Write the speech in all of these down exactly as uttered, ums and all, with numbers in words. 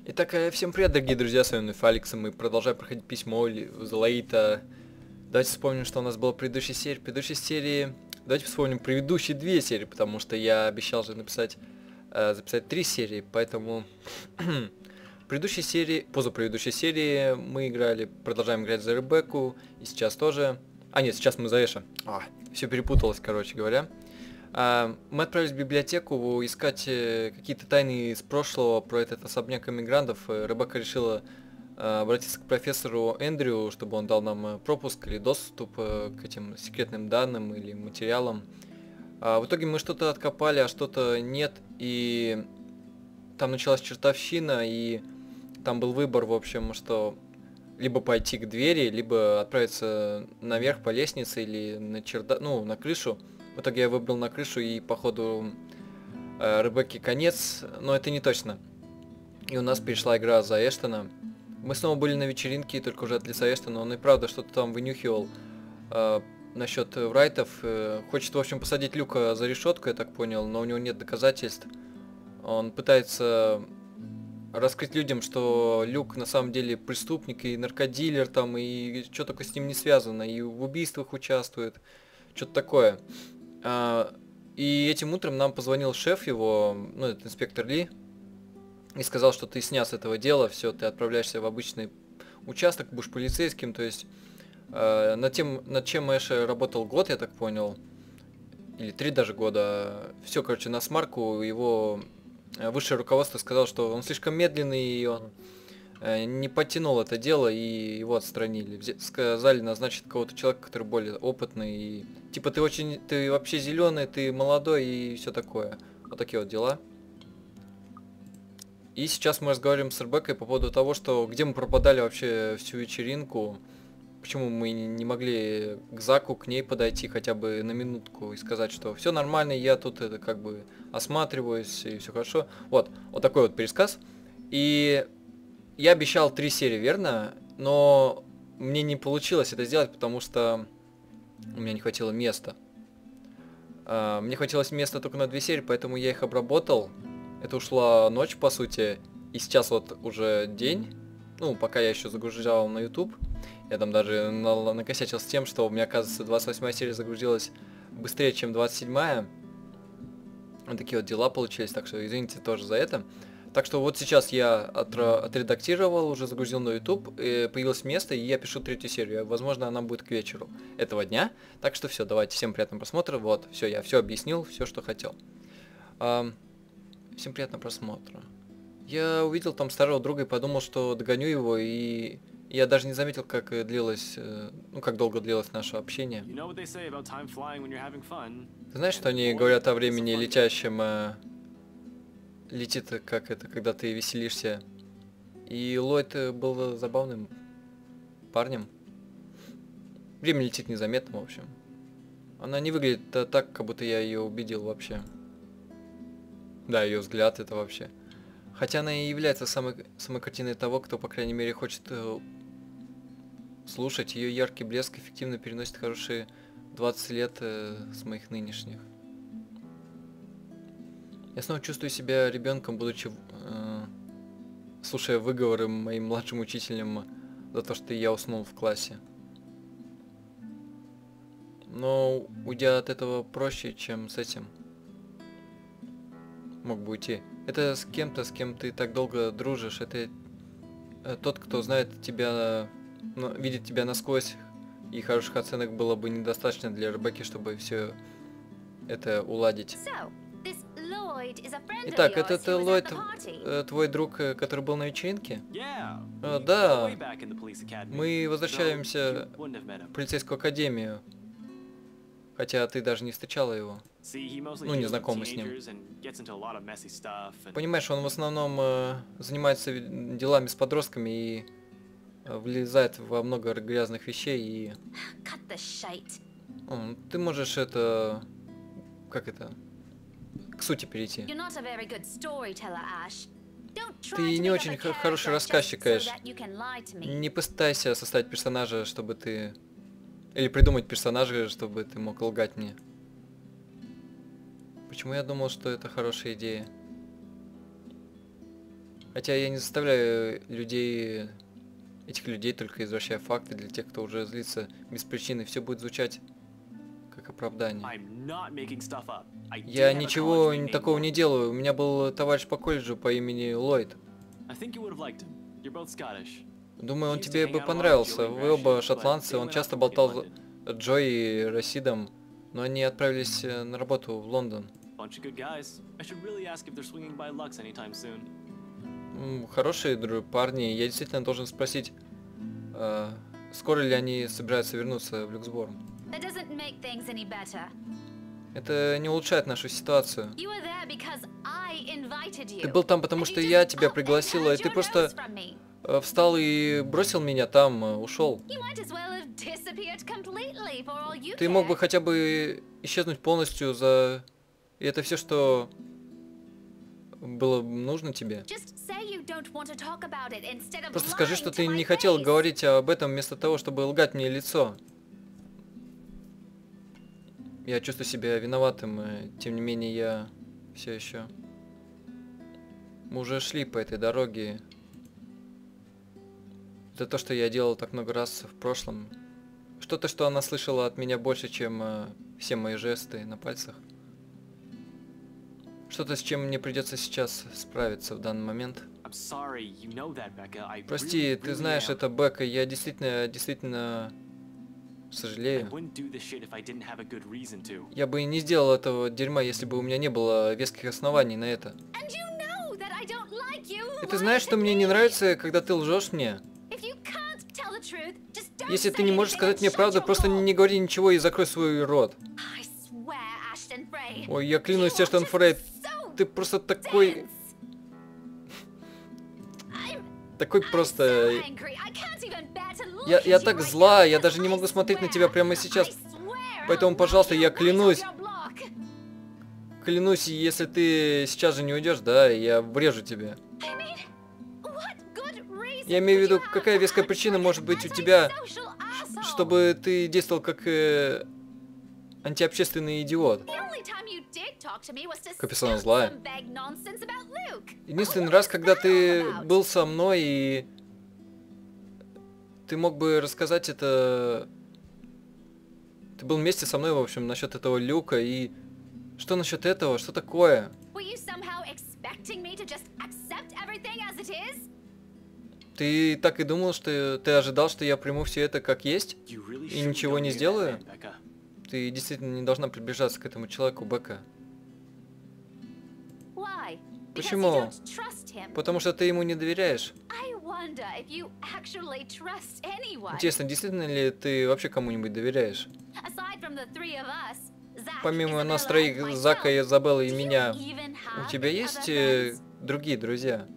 Итак, э, всем привет, дорогие друзья, с вами Фаликс, и мы продолжаем проходить письмо Злейта. Давайте вспомним, что у нас было в предыдущей серии. В предыдущей серии... Давайте вспомним предыдущие две серии, потому что я обещал же написать, э, записать три серии, поэтому... В предыдущей серии, позапредыдущей серии мы играли, продолжаем играть за Ребекку, и сейчас тоже... А нет, сейчас мы за Эша. А, все перепуталось, короче говоря. Мы отправились в библиотеку искать какие-то тайны из прошлого про этот особняк иммигрантов. Ребекка решила обратиться к профессору Эндрю, чтобы он дал нам пропуск или доступ к этим секретным данным или материалам. В итоге мы что-то откопали, а что-то нет, и там началась чертовщина, и там был выбор, в общем, что либо пойти к двери, либо отправиться наверх по лестнице или на чердак, ну, на крышу. В итоге я выбрал на крышу, и походу э, Ребекке конец, но это не точно. И у нас перешла игра за Эштона. Мы снова были на вечеринке, только уже от лица Эштона. Он и правда что-то там вынюхивал э, насчет Врайтов. Э, хочет, в общем, посадить Люка за решетку, я так понял, но у него нет доказательств. Он пытается раскрыть людям, что Люк на самом деле преступник и наркодилер там, и что только с ним не связано, и в убийствах участвует, что-то такое. А, и этим утром нам позвонил шеф его, ну, это инспектор Ли, и сказал, что ты снят с этого дела, все, ты отправляешься в обычный участок, будешь полицейским, то есть э, над тем, над чем Эша работал год, я так понял, или три даже года, все, короче, на смарку. Его высшее руководство сказало, что он слишком медленный, и он э, не подтянул это дело, и его отстранили. Взя- сказали назначить кого-то человека, который более опытный, и типа ты очень, ты вообще зеленый, ты молодой и все такое. Вот такие вот дела. И сейчас мы разговариваем с Ребеккой по поводу того, что где мы пропадали вообще всю вечеринку, почему мы не могли к Заку, к ней подойти хотя бы на минутку и сказать, что все нормально, я тут это как бы осматриваюсь и все хорошо. Вот, вот такой вот пересказ. И я обещал три серии, верно? Но мне не получилось это сделать, потому что у меня не хватило места. А, мне хватилось места только на две серии, поэтому я их обработал. Это ушла ночь, по сути. И сейчас вот уже день. Ну, пока я еще загружал на YouTube. Я там даже на- накосячил с тем, что у меня, оказывается, двадцать восьмая серия загрузилась быстрее, чем двадцать седьмая. Вот такие вот дела получились, так что извините тоже за это. Так что вот сейчас я отра- отредактировал, уже загрузил на YouTube, и появилось место, и я пишу третью серию. Возможно, она будет к вечеру этого дня. Так что все, давайте, всем приятного просмотра. Вот, все, я все объяснил, все, что хотел. А, всем приятного просмотра. Я увидел там старого друга и подумал, что догоню его, и я даже не заметил, как длилось, э, ну, как долго длилось наше общение. Ты знаешь, что они говорят о времени летящем, э, летит, как это, когда ты веселишься. И Ллойд был забавным парнем. Время летит незаметно, в общем. Она не выглядит так, как будто я ее убедил вообще. Да, ее взгляд это вообще. Хотя она и является самой, самой картиной того, кто, по крайней мере, хочет э, слушать. Ее яркий блеск эффективно переносит хорошие двадцать лет э, с моих нынешних. Я снова чувствую себя ребенком, будучи, э, слушая выговоры моим младшим учителем за то, что я уснул в классе. Но уйдя от этого проще, чем с этим. Мог бы уйти. Это с кем-то, с кем ты так долго дружишь. Это э, тот, кто знает тебя, ну, видит тебя насквозь. И хороших оценок было бы недостаточно для Ребекки, чтобы все это уладить. Итак, это, это Ллойд, э, твой друг, э, который был на вечеринке? Э, да. Мы возвращаемся в полицейскую академию. Хотя ты даже не встречала его. Ну, не знакома с ним. Понимаешь, он в основном э, занимается делами с подростками и э, влезает во много грязных вещей и... О, ты можешь это... Как это? К сути перейти. Ты не очень хороший рассказчик, Эш. Не пытайся составить персонажа, чтобы ты... Или придумать персонажа, чтобы ты мог лгать мне. Почему я думал, что это хорошая идея? Хотя я не заставляю людей, этих людей, только извращая факты для тех, кто уже злится без причины. Все будет звучать как оправдание. Я ничего такого не делаю. У меня был товарищ по колледжу по имени Ллойд. Думаю, он тебе бы понравился. Вы оба шотландцы. Он часто болтал с Джо и Расидом, но они отправились на работу в Лондон. Хорошие парни. Я действительно должен спросить, э, скоро ли они собираются вернуться в Люксборн. Это не улучшает нашу ситуацию. Ты был там, потому что я тебя пригласила, и ты просто э, встал и бросил меня там, э, ушел. Ты мог бы хотя бы исчезнуть полностью за... И это все, что было нужно тебе. Просто скажи, что ты не хотел говорить об этом вместо того, чтобы лгать мне в лицо. Я чувствую себя виноватым, и, тем не менее я все еще... Мы уже шли по этой дороге. За то, что я делал так много раз в прошлом. Что-то, что она слышала от меня больше, чем э, все мои жесты на пальцах. Что-то, с чем мне придется сейчас справиться в данный момент. Прости, ты знаешь это, Бека, я действительно, действительно сожалею. Я бы не сделал этого дерьма, если бы у меня не было веских оснований на это. И ты знаешь, что мне не нравится, когда ты лжешь мне? Если ты не можешь сказать мне правду, просто не говори ничего и закрой свой рот. Ой, я клянусь, Эштон Фрейд, ты просто такой... Такой просто... Я, я так зла, я даже не могу смотреть на тебя прямо сейчас. Поэтому, пожалуйста, я клянусь. Клянусь, если ты сейчас же не уйдешь, да, я врежу тебе. Я имею в виду, какая веская причина может быть у тебя, чтобы ты действовал как э, антиобщественный идиот. Капюсона злая. Единственный раз, когда ты был со мной и ты мог бы рассказать это... Ты был вместе со мной, в общем, насчет этого люка и... Что насчет этого? Что такое? Ты так и думал, что ты ожидал, что я приму все это как есть и ничего не сделаю? Ты действительно не должна приближаться к этому человеку, Бека. Почему? Потому что ты ему не доверяешь. Интересно, действительно ли ты вообще кому-нибудь доверяешь? Помимо нас троих, Зака, Изабеллы и меня, у тебя есть э, другие друзья?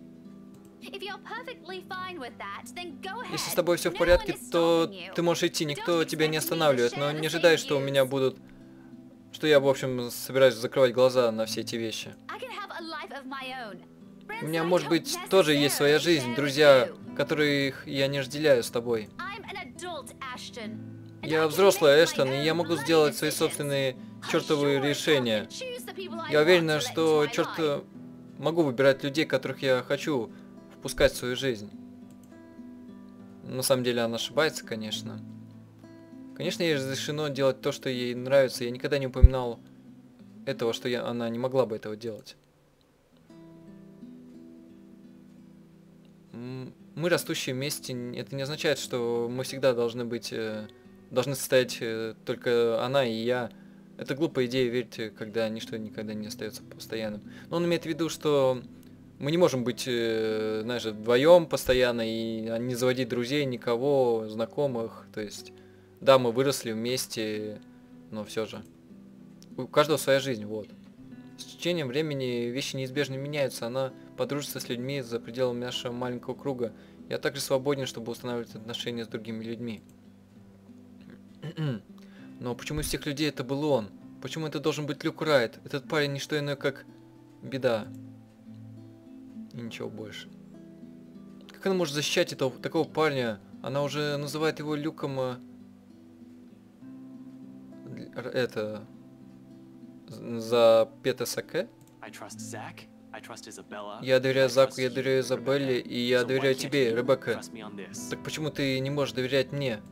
Если с тобой все в порядке, то ты можешь идти, никто тебя не останавливает, но не ожидай, что у меня будут... Что я, в общем, собираюсь закрывать глаза на все эти вещи. У меня, может быть, тоже есть своя жизнь, друзья, которых я не разделяю с тобой. Я взрослый, Эштон, и я могу сделать свои собственные чертовые решения. Я уверена, что, черт, могу выбирать людей, которых я хочу впускать в свою жизнь. На самом деле она ошибается, конечно. Конечно, ей разрешено делать то, что ей нравится. Я никогда не упоминал этого, что я, она не могла бы этого делать. Мы растущие вместе, это не означает, что мы всегда должны быть, должны состоять только она и я. Это глупая идея верить, когда ничто никогда не остается постоянным. Но он имеет в виду, что мы не можем быть, знаешь, вдвоем постоянно и не заводить друзей, никого, знакомых. То есть, да, мы выросли вместе, но все же. У каждого своя жизнь, вот. С течением времени вещи неизбежно меняются. Она подружится с людьми за пределами нашего маленького круга. Я также свободен, чтобы устанавливать отношения с другими людьми. Но почему из всех людей это был он? Почему это должен быть Люк Райт? Этот парень не что иное, как беда. И ничего больше. Как она может защищать этого такого парня? Она уже называет его Люком... Это... За Пета Саке? Я доверяю Заку, я доверяю Изабелле, и я доверяю тебе, Ребекка. Так почему ты не можешь доверять мне?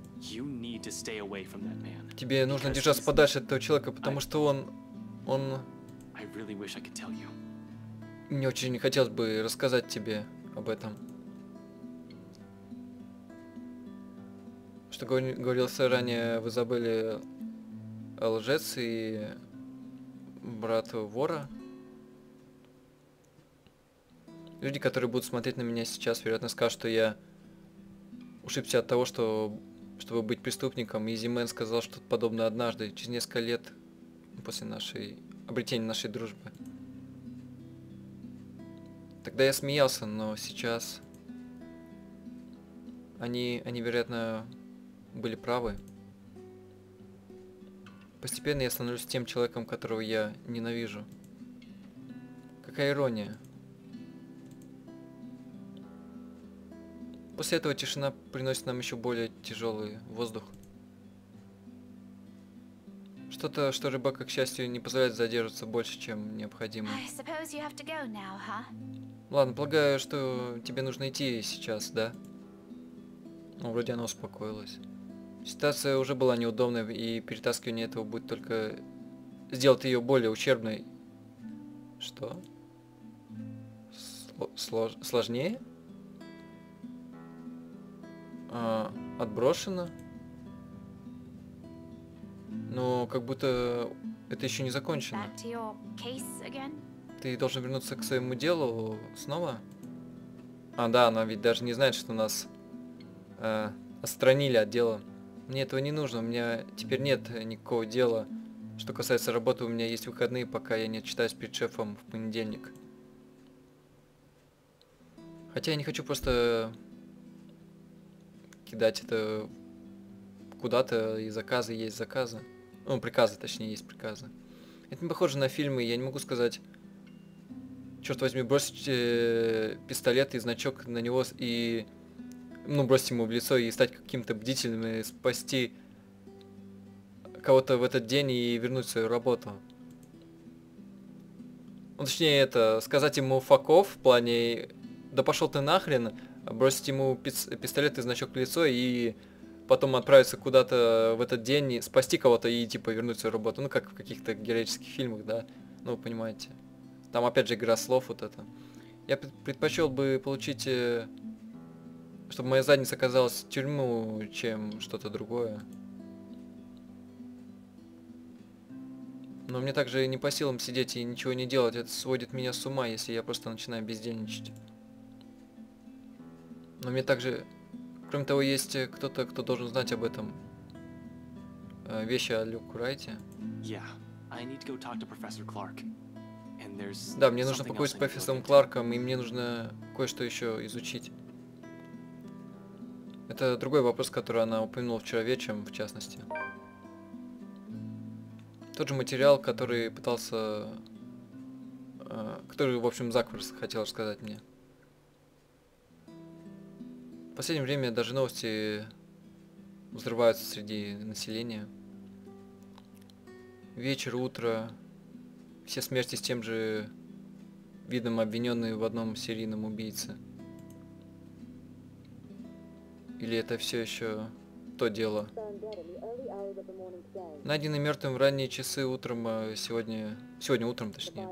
Тебе нужно держаться подальше от этого человека, потому что он... Он... Мне очень хотелось бы рассказать тебе об этом. Что говорился ранее в Изабелле лжец и брат вора. Люди, которые будут смотреть на меня сейчас, вероятно, скажут, что я ушибся от того, что, чтобы быть преступником. Изи Мэн сказал что-то подобное однажды, через несколько лет после нашей обретения нашей дружбы. Тогда я смеялся, но сейчас они, они, вероятно, были правы. Постепенно я становлюсь тем человеком, которого я ненавижу. Какая ирония. После этого тишина приносит нам еще более тяжелый воздух. Что-то, что Ребекка, к счастью, не позволяет задерживаться больше, чем необходимо. Now, huh? Ладно, полагаю, что тебе нужно идти сейчас, да? Ну, вроде она успокоилась. Ситуация уже была неудобной, и перетаскивание этого будет только сделать ее более ущербной. Что? Слож... Сложнее? А, отброшено? Но как будто это еще не закончено. Ты должен вернуться к своему делу снова? А, да, она ведь даже не знает, что нас э, отстранили от дела. Мне этого не нужно, у меня теперь нет никакого дела. Что касается работы, у меня есть выходные, пока я не отчитаюсь перед шефом в понедельник. Хотя я не хочу просто кидать это куда-то, и заказы есть заказы. Ну, приказы, точнее, есть приказы. Это не похоже на фильмы, я не могу сказать... Черт возьми, бросить э, пистолет и значок на него и... Ну, бросить ему в лицо и стать каким-то бдительным и спасти кого-то в этот день и вернуть свою работу. Ну, точнее, это, сказать ему факов в плане... Да пошел ты нахрен, бросить ему пис пистолет и значок в лицо и потом отправиться куда-то в этот день, и спасти кого-то и типа вернуть свою работу. Ну, как в каких-то героических фильмах, да? Ну, вы понимаете. Там опять же игра слов вот это. Я предпочел бы получить, э, чтобы моя задница оказалась в тюрьму, чем что-то другое. Но мне также не по силам сидеть и ничего не делать. Это сводит меня с ума, если я просто начинаю бездельничать. Но мне также, кроме того, есть кто-то, кто должен знать об этом. Э, вещи о Люке Райте. Yeah, I need to go talk to Professor Clark. Да, мне нужно поговорить с профессором Кларком, и мне нужно кое-что еще изучить. Это другой вопрос, который она упомянула вчера вечером, в частности. Тот же материал, который пытался... Э, который, в общем, Зак хотел рассказать мне. В последнее время даже новости взрываются среди населения. Вечер, утро... Все смерти с тем же видом обвиненные в одном серийном убийце. Или это все еще то дело? Найденный мертвым в ранние часы утром, сегодня, сегодня утром точнее.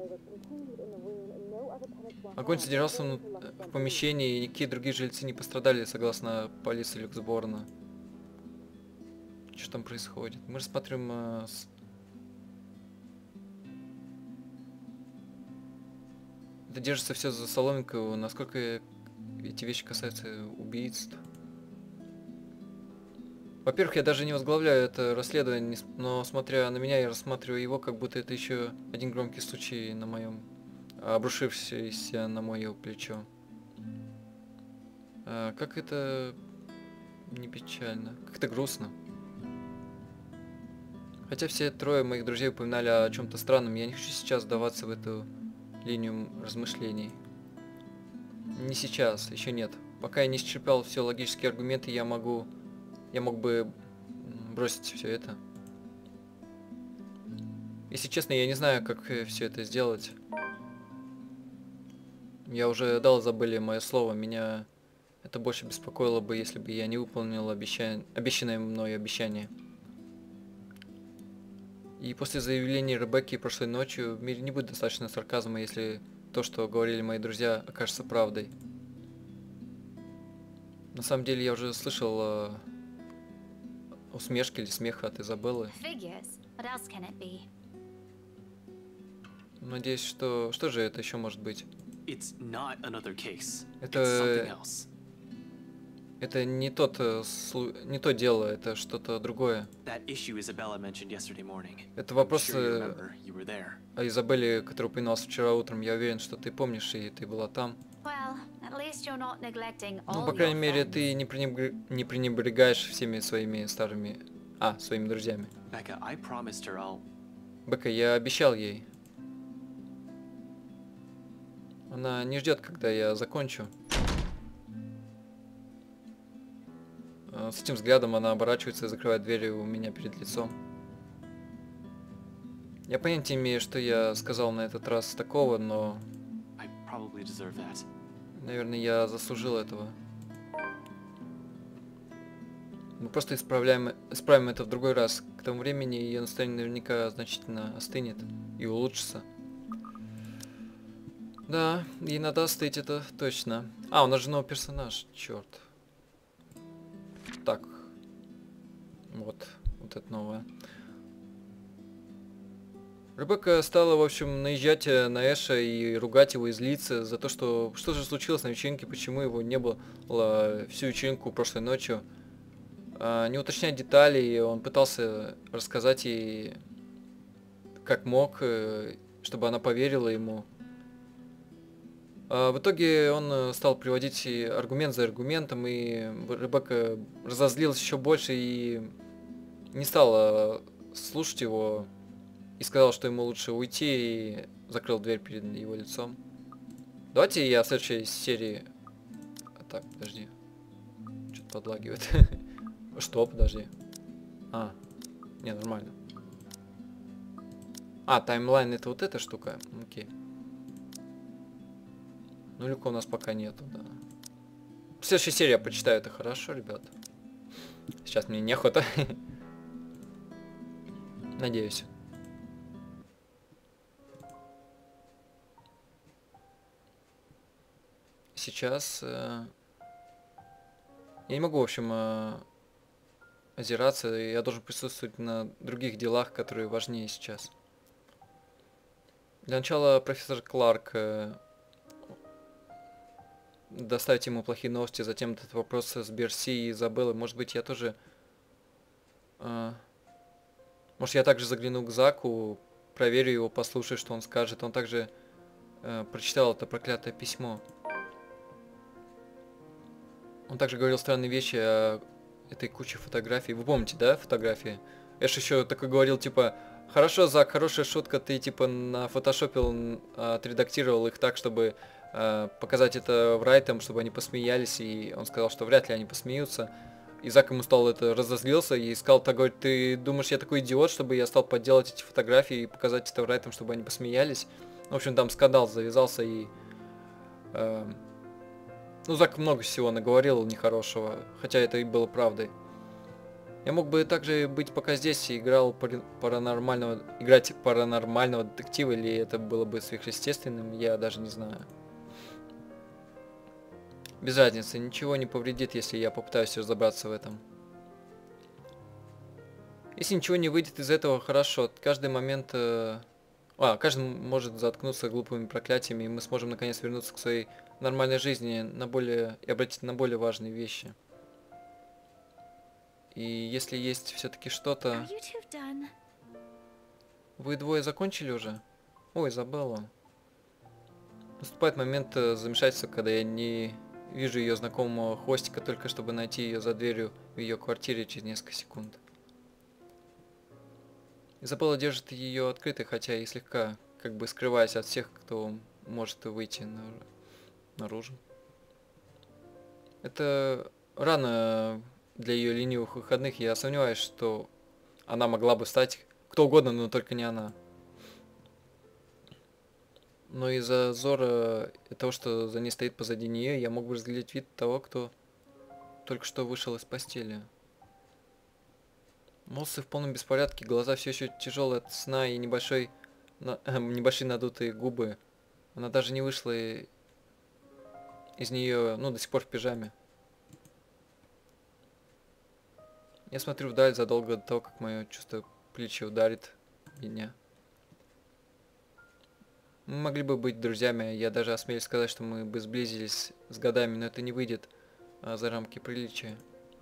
Огонь содержался в помещении, и никакие другие жильцы не пострадали, согласно полиции Люксборна. Что там происходит? Мы рассматриваем... Э, с... Это держится все за соломинку, насколько эти вещи касаются убийств. Во-первых, я даже не возглавляю это расследование, но смотря на меня, я рассматриваю его, как будто это еще один громкий случай на моем, обрушившийся на мое плечо. А, как это не печально, как это грустно. Хотя все трое моих друзей упоминали о чем-то странном, я не хочу сейчас вдаваться в эту линию размышлений. Не сейчас, еще нет. Пока я не исчерпал все логические аргументы, я могу... Я мог бы бросить все это. Если честно, я не знаю, как все это сделать. Я уже дал Изабелле мое слово. Меня это больше беспокоило бы, если бы я не выполнил обещан... обещанное мной обещание. И после заявления Ребекки прошлой ночью в мире не будет достаточно сарказма, если то, что говорили мои друзья, окажется правдой. На самом деле я уже слышал э, усмешки или смех от Изабеллы. Figures. What else can it be? Надеюсь, что... Что же это еще может быть? It's not another case. Это... It's something else. Это не тот, э, слу... не то дело, это что-то другое. That issue Isabella mentioned yesterday morning. Это I'm вопрос sure you э, remember. You were there. о Изабелле, который упоминался вчера утром. Я уверен, что ты помнишь, и ты была там. Well, at least you're not neglecting Ну, all по крайней your мере, friends. ты не, пренебр... не пренебрегаешь всеми своими старыми... А, своими друзьями. Becca, I promised her I'll... Бека, я обещал ей. Она не ждет, когда я закончу. А, С этим взглядом она оборачивается и закрывает дверь у меня перед лицом. Я понятия не имею, что я сказал на этот раз такого, но, I probably deserve that. наверное, я заслужил этого. Мы просто исправляем, исправим это в другой раз. К тому времени ее настроение наверняка значительно остынет и улучшится. Да, ей надо остыть, это точно. А, у нас же новый персонаж, черт. Так. Вот, вот это новое. Ребекка стала, в общем, наезжать э, на Эша и ругать его и злиться за то, что... Что же случилось на вечеринке, почему его не было всю вечеринку прошлой ночью. А, не уточняя деталей, он пытался рассказать ей, как мог, э, чтобы она поверила ему. А в итоге он э, стал приводить и аргумент за аргументом, и Ребекка разозлилась еще больше и не стала слушать его, и сказал, что ему лучше уйти, и закрыл дверь перед его лицом. Давайте я в следующей серии... А, так, подожди. Что-то подлагивает. Что, подожди. А, не, нормально. А, таймлайн это вот эта штука? Окей. Ну, люка у нас пока нету, да. В следующей серии я почитаю это, хорошо, ребят? Сейчас мне неохота. Надеюсь. Сейчас... Э, я не могу, в общем, э, озираться. Я должен присутствовать на других делах, которые важнее сейчас. Для начала профессор Кларк... Э, доставить ему плохие новости, затем этот вопрос с Берси и Изабеллой. Может быть, я тоже... Э, может, я также загляну к Заку, проверю его, послушаю, что он скажет. Он также э, прочитал это проклятое письмо. Он также говорил странные вещи о этой куче фотографий. Вы помните, да, фотографии? Эш еще такой говорил, типа, хорошо, Зак, хорошая шутка, ты, типа, нафотошопил, отредактировал их так, чтобы э, показать это Врайтам, чтобы они посмеялись, и он сказал, что вряд ли они посмеются. И Зак ему стал это, разозлился и сказал, так, говорит, ты думаешь, я такой идиот, чтобы я стал подделать эти фотографии и показать это Врайтам, чтобы они посмеялись? В общем, там скандал завязался, и... Э, Ну, Зак много всего наговорил нехорошего, хотя это и было правдой. Я мог бы также быть пока здесь и играл пари- паранормального... Играть паранормального детектива, или это было бы сверхъестественным, я даже не знаю. Без разницы, ничего не повредит, если я попытаюсь разобраться в этом. Если ничего не выйдет из этого, хорошо. Каждый момент... Э... А, каждый может заткнуться глупыми проклятиями, и мы сможем наконец вернуться к своей нормальной жизни на более... и обратить на более важные вещи. И если есть все-таки что-то... Are you two done? Вы двое закончили уже? Ой, Изабелла. Наступает момент э, замешательства, когда я не вижу ее знакомого хвостика, только чтобы найти ее за дверью в ее квартире через несколько секунд. Изабелла держит ее открытой, хотя и слегка, как бы скрываясь от всех, кто может выйти нар- наружу. Это рано для ее ленивых выходных. Я сомневаюсь, что она могла бы стать кто угодно, но только не она. Но из-за зора и того, что за ней стоит позади нее, я мог бы разглядеть вид того, кто только что вышел из постели. Волосы в полном беспорядке, глаза все еще тяжелые от сна и небольшой, на, э, небольшие надутые губы. Она даже не вышла и, из нее, ну, до сих пор в пижаме. Я смотрю вдаль задолго до того, как мое чувство плеча ударит меня. Мы могли бы быть друзьями, я даже осмелюсь сказать, что мы бы сблизились с годами, но это не выйдет а, за рамки приличия.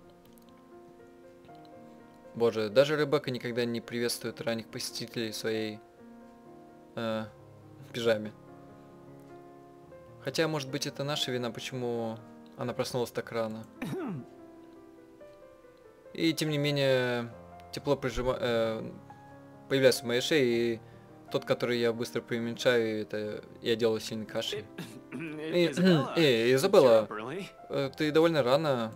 Боже, даже Ребекка никогда не приветствует ранних посетителей в своей э, пижаме. Хотя, может быть, это наша вина, почему она проснулась так рано. И тем не менее, тепло прижима... э, появляется в моей шее, и тот, который я быстро преуменьшаю, это я делаю сильной кашей. Эй, эй, Изабелла, э, ты довольно рано.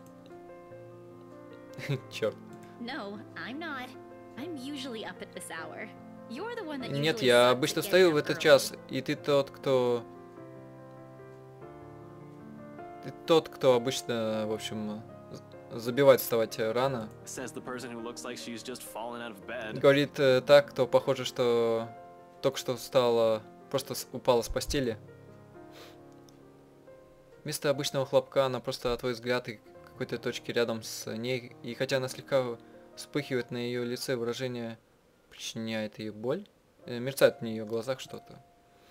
Черт. No, I'm not. I'm usually up at this hour. You're the one that Нет, usually я sucks обычно at встаю getting в up этот early. час, и ты тот, кто... Ты тот, кто обычно, в общем, з- забивает вставать рано. Says the person who looks like she's just fallen out of bed. Говорит э, так, кто похоже, что только что встала, просто с- упала с постели. Вместо обычного хлопка она просто отводит взгляд и к какой-то точке рядом с ней, и хотя она слегка вспыхивает на ее лице, выражение причиняет ей боль, э, мерцает в ее глазах что-то.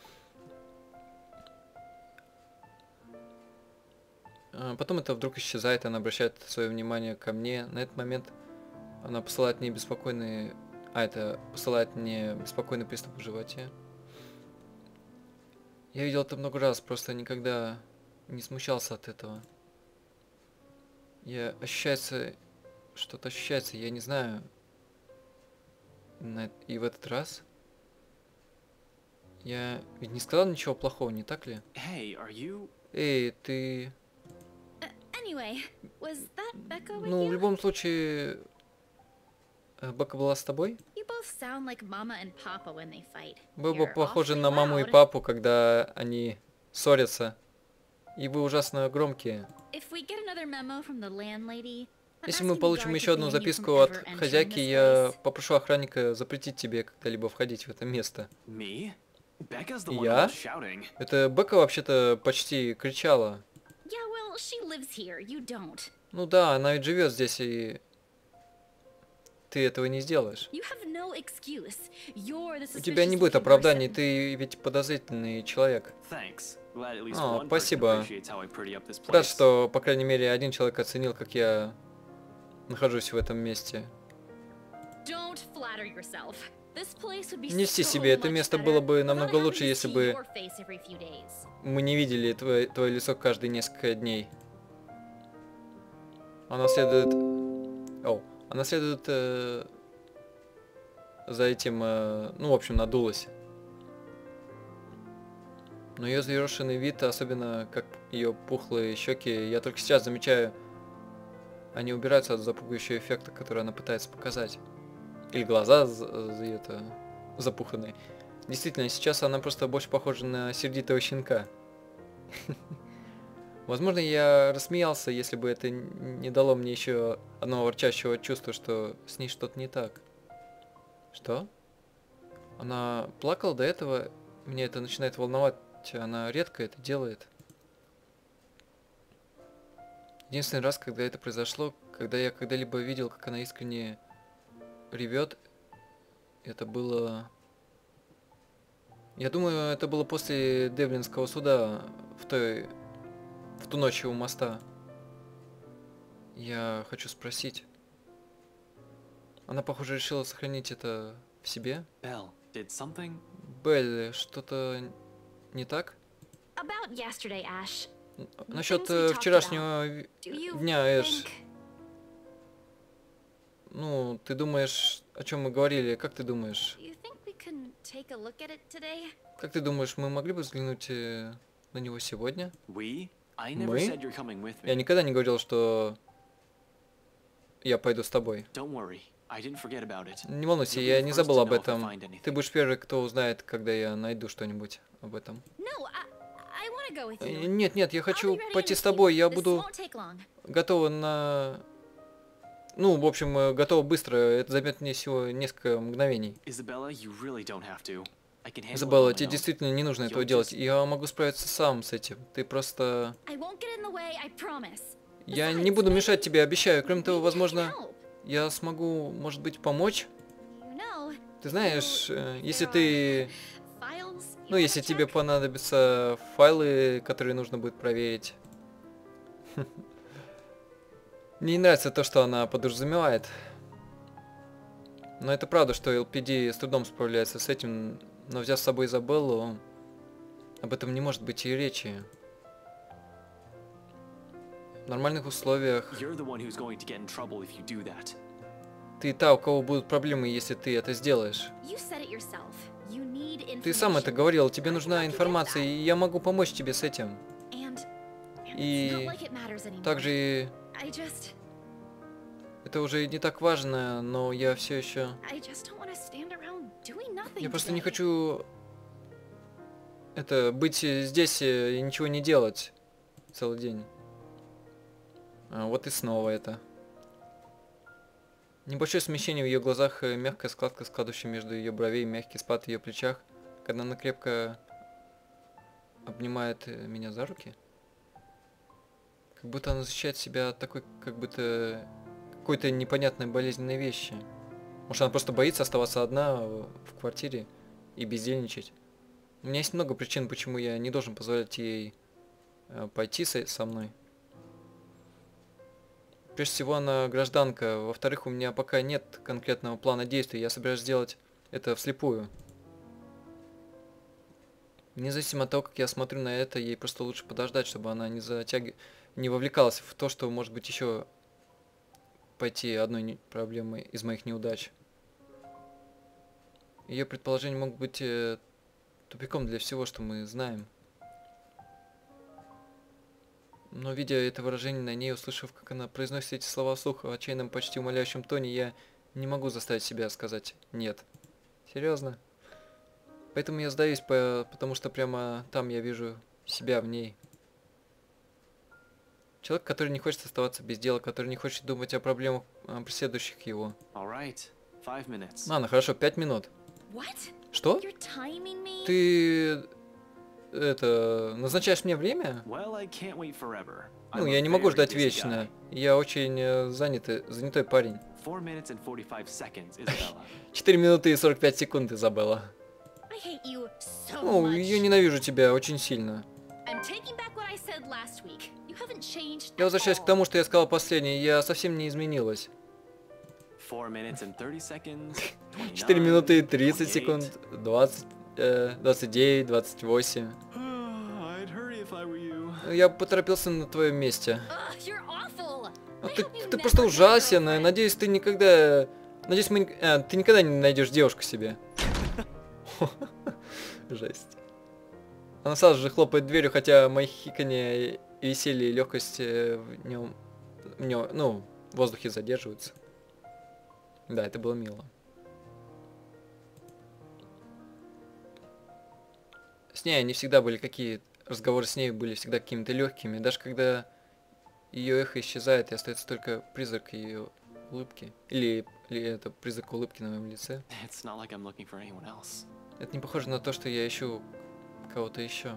А потом это вдруг исчезает, она обращает свое внимание ко мне. На этот момент она посылает мне беспокойный... А, это посылает мне беспокойный приступ в животе. Я видел это много раз, просто никогда не смущался от этого. Я ощущается... Что-то ощущается, я не знаю. На- И в этот раз... Я ведь не сказал ничего плохого, не так ли? Hey, are you? Эй, ты... Anyway, was that Becca with Ну, в you? любом случае... э, Бекка была с тобой? You both sound like Mama and Papa when they fight. Вы бы You're похожи awfully на маму и loud. папу, когда они ссорятся. И вы ужасно громкие. If we get another memo from the landlady, I'm Если мы asking the получим guard еще to одну ban you записку from от ever entering хозяйки, this я place. попрошу охранника запретить тебе когда-либо входить в это место. Me? Becca's the one who Я? was shouting. Это Бекка вообще-то почти кричала. Yeah, well, she lives here. You don't. Ну да, она ведь живет здесь, и ты этого не сделаешь. You have no excuse. You're the У тебя не будет suspicious-looking оправданий, person. ты ведь подозрительный человек. Thanks. Glad at least О, one person спасибо. appreciates how I pretty up this Рад, place. что, по крайней мере, один человек оценил, как я нахожусь в этом месте. Don't flatter yourself. This place would be Не льсти so себе, это much место better было бы without намного having лучше, to если see бы your face every few days. мы не видели твое, твое лицо каждые несколько дней. Она следует... О, она следует... э, за этим... э, ну, в общем, надулась. Но ее взъерошенный вид, особенно как ее пухлые щеки, я только сейчас замечаю, они убираются от запугивающего эффекта, который она пытается показать. Или глаза за, за это запуханные. Действительно, сейчас она просто больше похожа на сердитого щенка. Возможно, я рассмеялся, если бы это не дало мне еще одного ворчащего чувства, что с ней что-то не так. Что? Она плакала до этого, меня это начинает волновать, она редко это делает. Единственный раз, когда это произошло, когда я когда-либо видел, как она искренне ревет, это было... Я думаю, это было после Девлинского суда, в той... в ту ночь у моста. Я хочу спросить. Она, похоже, решила сохранить это в себе? Belle, did something? Белль, что-то не так? About yesterday, Ash. Насчет things we э, talked вчерашнего ви- Do you дня, Эш. think... Ну, ты думаешь, о чем мы говорили? Как ты думаешь? Do you think we can take a look at it today? Как ты думаешь, мы могли бы взглянуть э, на него сегодня? We? I never Мы? said you're coming with Я me. никогда не говорил, что я пойду с тобой. Don't worry. I didn't forget about it. Не волнуйся, You'll be я the не first забыл to об know if I этом. find anything. Ты будешь первый, кто узнает, когда я найду что-нибудь об этом. No, I, I want to go with Э, you. Нет, нет, я I'll хочу be ready in пойти a с few. тобой. Я This буду won't take long. готова на... Ну, в общем, э, готова быстро. Это займет мне всего несколько мгновений. Isabella, you really don't have to. I can handle it Изабелла, on тебе my own. действительно не нужно этого You'll делать. just- Я могу справиться сам с этим. Ты просто... I won't get in the way, I promise. Я Besides, не буду maybe- мешать тебе, обещаю. Кроме того, maybe I can возможно, help. я смогу, может быть, помочь. You know, Ты знаешь, э, there если are ты... files you Ну, wanna если тебе check? понадобятся файлы, которые нужно будет проверить. Мне не нравится то, что она подразумевает. Но это правда, что эл пи ди с трудом справляется с этим, но взяв с собой Изабеллу, об этом не может быть и речи. В нормальных условиях You're the one who's going to get in trouble if you do that. ты та, у кого будут проблемы, если ты это сделаешь. You said it yourself. You need Ты сам это information. говорил, тебе I нужна can get информация, that. и я могу помочь тебе с этим. And, and it's И not like it matters anymore. также и I just, это уже не так важно, но я все еще... I just don't want to stand around doing nothing. Я просто не today. хочу это быть здесь и ничего не делать целый день. А, вот и снова это. Небольшое смещение в ее глазах, э, мягкая складка, складывающая между ее бровей, мягкий спад в ее плечах, когда она крепко обнимает э, меня за руки. Как будто она защищает себя от такой, как будто какой-то непонятной болезненной вещи. Может, она просто боится оставаться одна в в квартире и бездельничать. У меня есть много причин, почему я не должен позволять ей э, пойти со, со мной. Прежде всего, она гражданка. Во-вторых, у меня пока нет конкретного плана действий. Я собираюсь сделать это вслепую. Независимо от того, как я смотрю на это, ей просто лучше подождать, чтобы она не затяг... не вовлекалась в то, что может быть еще пойти одной не- проблемой из моих неудач. Ее предположения могут быть э, тупиком для всего, что мы знаем. Но видя это выражение на ней, услышав, как она произносит эти слова вслух в отчаянном, почти умоляющем тоне, я не могу заставить себя сказать «нет». Серьезно? Поэтому я сдаюсь, по- потому что прямо там я вижу себя в ней. Человек, который не хочет оставаться без дела, который не хочет думать о проблемах, а, преследующих его. All right, five minutes. Ладно, хорошо, пять минут. What? Что? You're timing me? Ты... это... назначаешь мне время? Well, I can't wait forever. Ну, I'm я a не могу very ждать busy вечно. guy. Я очень э, занятый, занятой парень. Four minutes and forty-five seconds, Isabella. четыре минуты и сорок пять секунд, Изабелла. I hate you so Ну, much. я ненавижу тебя очень сильно. I'm taking back what I said last week. You haven't changed Я at возвращаюсь к all. тому, что я сказал последнее. Я совсем не изменилась. Four minutes and thirty seconds. четыре минуты и тридцать twenty-nine, секунд. двадцать, э, двадцать девять, двадцать восемь. I'd hurry if I were you. Я бы поторопился на твоем месте. Ugh, you're awful. Ну, I ты, hope you ты never просто get a ужасен. girlfriend. Надеюсь, ты никогда... Надеюсь, мы... ник- а, ты никогда не найдешь девушку себе. Жесть. Она сразу же хлопает дверью, хотя мои хиканье и веселье и легкость э, в нем, в нем, ну, в воздухе задерживаются. Да, это было мило. С ней они всегда были какие... Разговоры с ней были всегда какими-то легкими. Даже когда ее эхо исчезает и остается только призрак ее улыбки. Или, или это призрак улыбки на моем лице. It's not like I'm looking for anyone else. Это не похоже на то, что я ищу кого-то еще.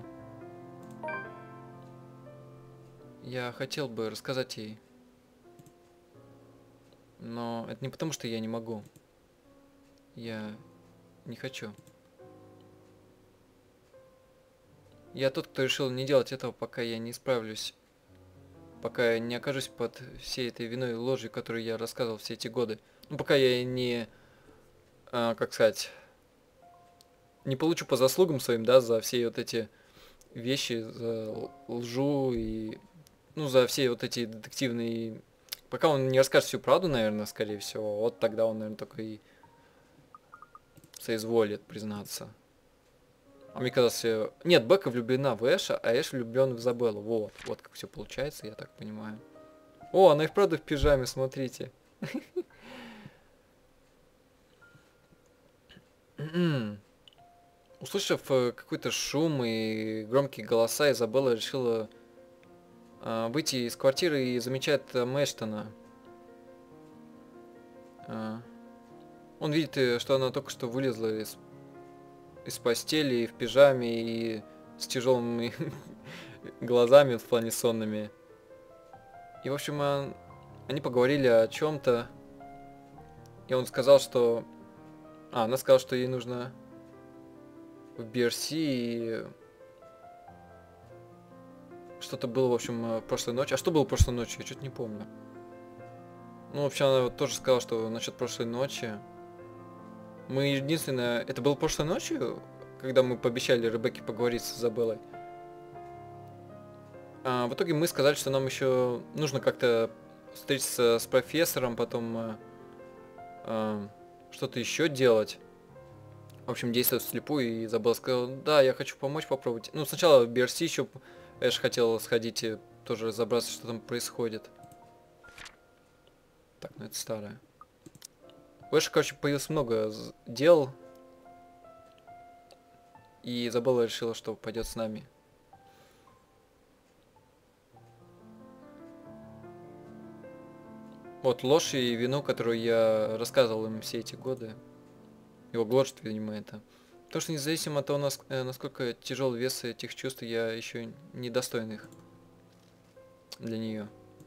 Я хотел бы рассказать ей. Но это не потому, что я не могу. Я не хочу. Я тот, кто решил не делать этого, пока я не справлюсь. Пока я не окажусь под всей этой виной и ложью, которую я рассказывал все эти годы. Ну, пока я не... а, как сказать... Не получу по заслугам своим, да, за все вот эти вещи, за лжу и... Ну, за все вот эти детективные... Пока он не расскажет всю правду, наверное, скорее всего, вот тогда он, наверное, только и соизволит признаться. А мне казалось... Нет, Бека влюблена в Эша, а Эш влюблен в Изабеллу. Вот, вот как все получается, я так понимаю. О, она и вправду в пижаме, смотрите. Услышав э, какой-то шум и громкие голоса, Изабелла решила э, выйти из квартиры и замечает там Эштона. Э, он видит, э, что она только что вылезла из, из постели и в пижаме и с тяжелыми глазами в плане сонными. И, в общем, э, они поговорили о чем-то. И он сказал, что... А, она сказала, что ей нужно в би ар си и... Что-то было, в общем, прошлой ночью. А что было прошлой ночью? Я что-то не помню. Ну, в общем, она вот тоже сказала, что насчет прошлой ночи. Мы единственное... Это было прошлой ночью, когда мы пообещали Ребекке поговорить с Изабеллой. А в итоге мы сказали, что нам еще нужно как-то встретиться с профессором, потом а, а, что-то еще делать. В общем, действовать вслепую, и Изабелла сказала, да, я хочу помочь попробовать. Ну, сначала в би ар си еще Эш хотел сходить и тоже разобраться, что там происходит. Так, ну это старое. У Эша, короче, появилось много дел. И Изабелла решила, что пойдет с нами. Вот ложь и вину, которую я рассказывал им все эти годы. Его гложет, видимо, это. Потому что независимо от того, насколько тяжел вес этих чувств, я еще недостоин их для нее.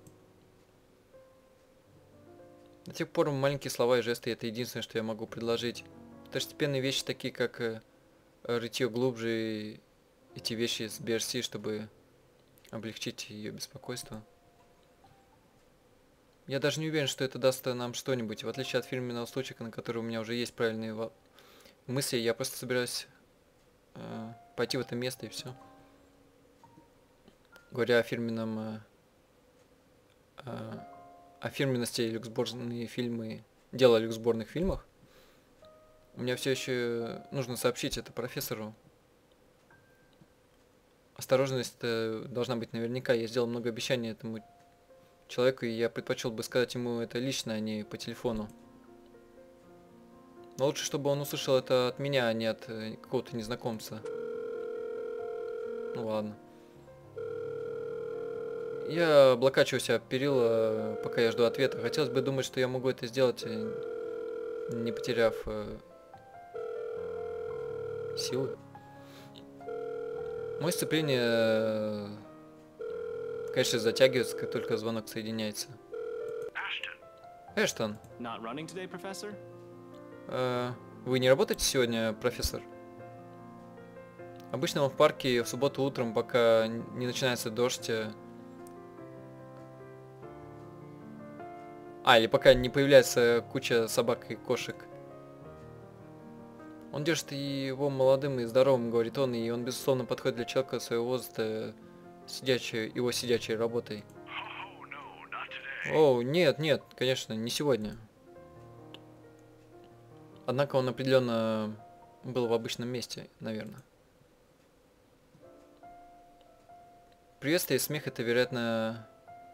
До тех пор маленькие слова и жесты — это единственное, что я могу предложить. Второстепенные вещи, такие как рытье глубже, и эти вещи с би ар си, чтобы облегчить ее беспокойство. Я даже не уверен, что это даст нам что-нибудь. В отличие от фирменного случая, на который у меня уже есть правильные мысли, я просто собираюсь э, пойти в это место и все. Говоря о фирменном... Э, э, о фирменности люксборные фильмы... Дело о люксборных фильмах. У меня все еще нужно сообщить это профессору. Осторожность должна быть наверняка. Я сделал много обещаний этому человеку, и я предпочел бы сказать ему это лично, а не по телефону. Но лучше, чтобы он услышал это от меня, а не от какого-то незнакомца. Ну ладно. Я облокачиваюсь об перила, пока я жду ответа. Хотелось бы думать, что я могу это сделать, не потеряв э, силы. Мое сцепление, конечно, затягивается, как только звонок соединяется. Эштон. Not running today, Professor? Э, вы не работаете сегодня, профессор? Обычно он в парке в субботу утром, пока не начинается дождь. А, или пока не появляется куча собак и кошек. Он держит его молодым и здоровым, говорит он, и он, безусловно, подходит для человека своего возраста, сидячей, его сидячей работой. О, нет, нет, конечно, не сегодня. Однако он определенно был в обычном месте, наверное. Приветствие и смех — это, вероятно,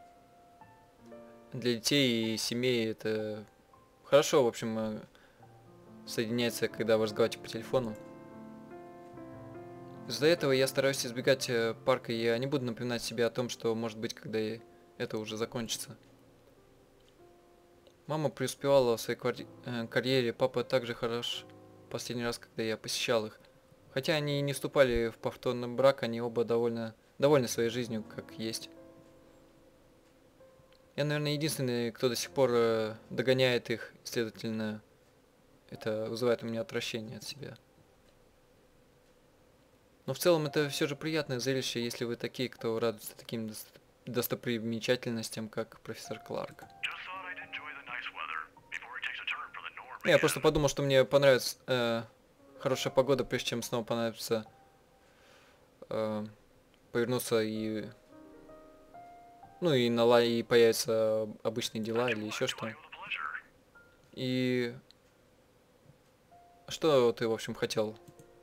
для детей и семей это хорошо, в общем, соединяется, когда вы разговариваете по телефону. Из-за этого я стараюсь избегать парка, и я не буду напоминать себе о том, что может быть, когда это уже закончится. Мама преуспевала в своей карьере, папа также хорош последний раз, когда я посещал их. Хотя они и не вступали в повторный брак, они оба довольно довольны своей жизнью, как есть. Я, наверное, единственный, кто до сих пор э, догоняет их, следовательно, это вызывает у меня отвращение от себя. Но в целом это все же приятное зрелище, если вы такие, кто радуется таким дост достопримечательностям, как профессор Кларк. Я просто подумал, что мне понравится э, хорошая погода, прежде чем снова понадобится э, повернуться и... Ну и, на, и появятся обычные дела или еще что. И... Что ты, в общем, хотел?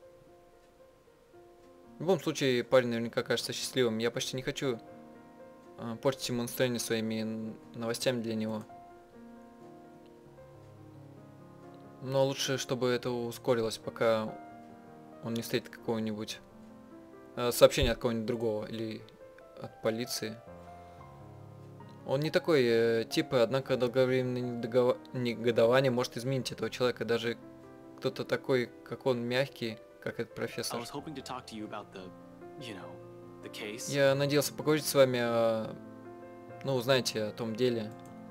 В любом случае, парень наверняка кажется счастливым. Я почти не хочу э, портить ему настроение своими новостями для него. Но лучше, чтобы это ускорилось, пока он не встретит какого-нибудь э, сообщения от кого-нибудь другого или от полиции. Он не такой э, тип, однако долговременное недогова- негодование может изменить этого человека. Даже кто-то такой, как он, мягкий, как этот I профессор. was hoping to talk to you about the, you know, the case. Я надеялся поговорить с вами о, ну, знаете, о том деле.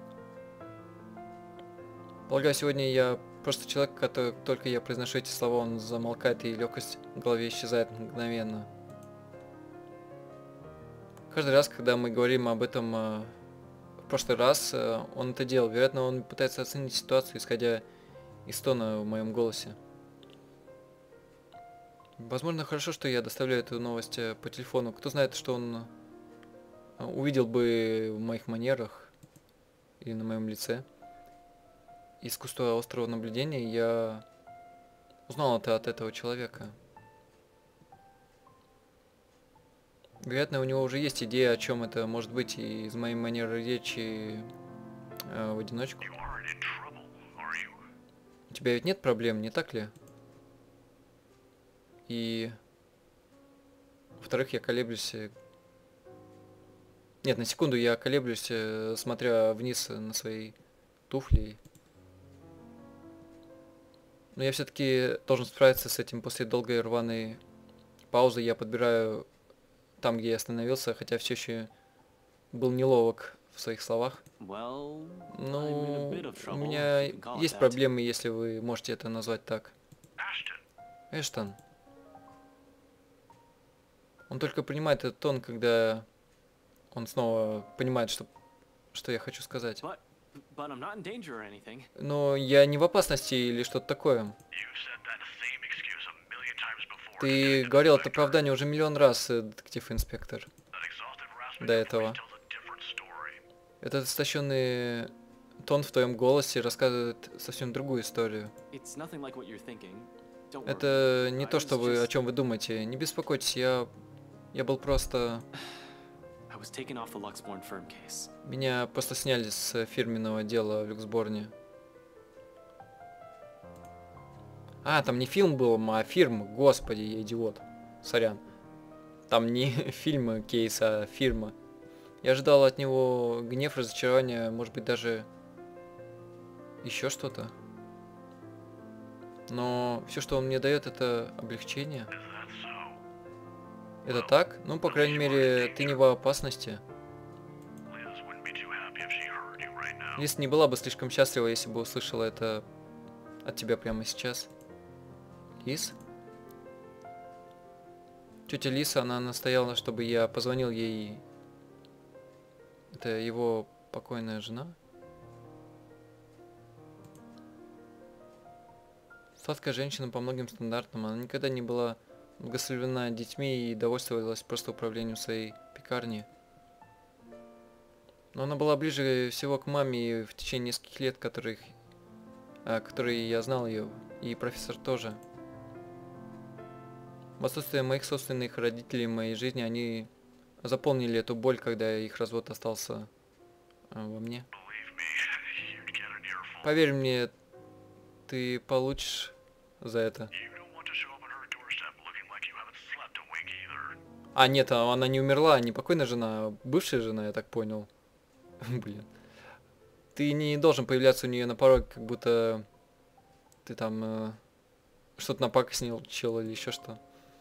Полагаю, сегодня я просто человек, который, только я произношу эти слова, он замолкает, и легкость в голове исчезает мгновенно. Каждый раз, когда мы говорим об этом э, в прошлый раз, э, он это делал. Вероятно, он пытается оценить ситуацию, исходя из тона в моем голосе. Возможно, хорошо, что я доставляю эту новость э, по телефону. Кто знает, что он э, увидел бы в моих манерах или на моем лице. Искусство острого наблюдения, я узнал это от этого человека. Вероятно, у него уже есть идея, о чем это может быть, и из моей манеры речи э, в одиночку. У тебя ведь нет проблем, не так ли? И... Во-вторых, я колеблюсь... э, Нет, на секунду я колеблюсь, э, смотря вниз на свои туфли. Но я все-таки должен справиться с этим после долгой рваной паузы. Я подбираю там, где я остановился, хотя все еще был неловок в своих словах. Well, I'm in a Ну, bit of у trouble, меня if you can call it есть that. проблемы, если вы можете это назвать так. Эштон. Он только принимает этот тон, когда он снова понимает, что, что я хочу сказать. But, but I'm not in danger or anything. Но я не в опасности или что-то такое. Ты говорил это оправдание уже миллион раз, э, детектив-инспектор. До этого. Этот истощенный тон в твоем голосе рассказывает совсем другую историю. It's nothing like what you're thinking. Don't worry. Это не I то, was что вы, о just- чем вы думаете. Не беспокойтесь, я... Я был просто... I was taken off the Luxborn firm case. Меня просто сняли с фирменного дела в Люксборне. А, там не фильм был, а фирма. Господи, я идиот. Сорян. Там не фильм кейс, а фирма. Я ожидал от него гнев, разочарование, может быть даже еще что-то. Но все, что он мне дает, это облегчение. Это так? Ну, по крайней мере, ты не в опасности. Лиз не была бы слишком счастлива, если бы услышала это от тебя прямо сейчас. Лиз? Тетя Лиса, она настояла, чтобы я позвонил ей. Это его покойная жена? Сладкая женщина по многим стандартам. Она никогда не была благословена детьми и довольствовалась просто управлением своей пекарни. Но она была ближе всего к маме в течение нескольких лет, которых, а, которые я знал ее, и профессор тоже. В отсутствие моих собственных родителей в моей жизни, они заполнили эту боль, когда их развод остался а, во мне. Поверь мне, ты получишь за это. А, нет, а она не умерла, не покойная жена, а бывшая жена, я так понял. Блин. Ты не должен появляться у нее на пороге, как будто ты там э, что-то напакостнил, чел или еще что.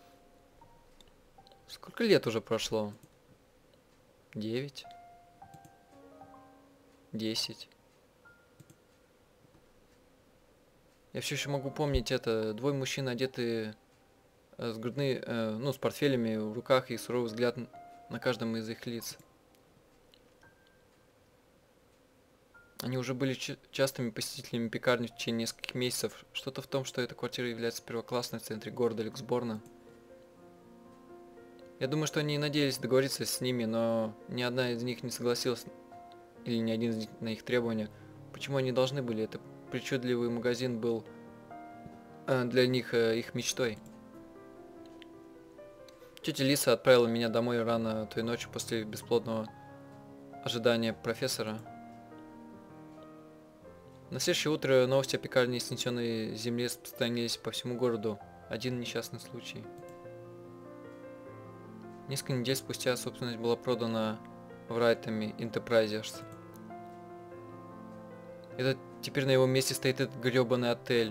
Сколько лет уже прошло? Девять? Десять? Я все еще могу помнить это. Двое мужчин, одетые э, с грудны, э, ну, с портфелями в руках и суровый взгляд на каждом из их лиц. Они уже были ч- частыми посетителями пекарни в течение нескольких месяцев. Что-то в том, что эта квартира является первоклассной в центре города Люксборна. Я думаю, что они надеялись договориться с ними, но ни одна из них не согласилась, или ни один из них на их требования. Почему они должны были? Это причудливый магазин был э, для них э, их мечтой. Тетя Лиса отправила меня домой рано той ночью после бесплодного ожидания профессора. На следующее утро новости о пекарне и снесенной земле распространились по всему городу. Один несчастный случай. Несколько недель спустя собственность была продана Врайтами Enterprises. Это теперь на его месте стоит этот грёбаный отель.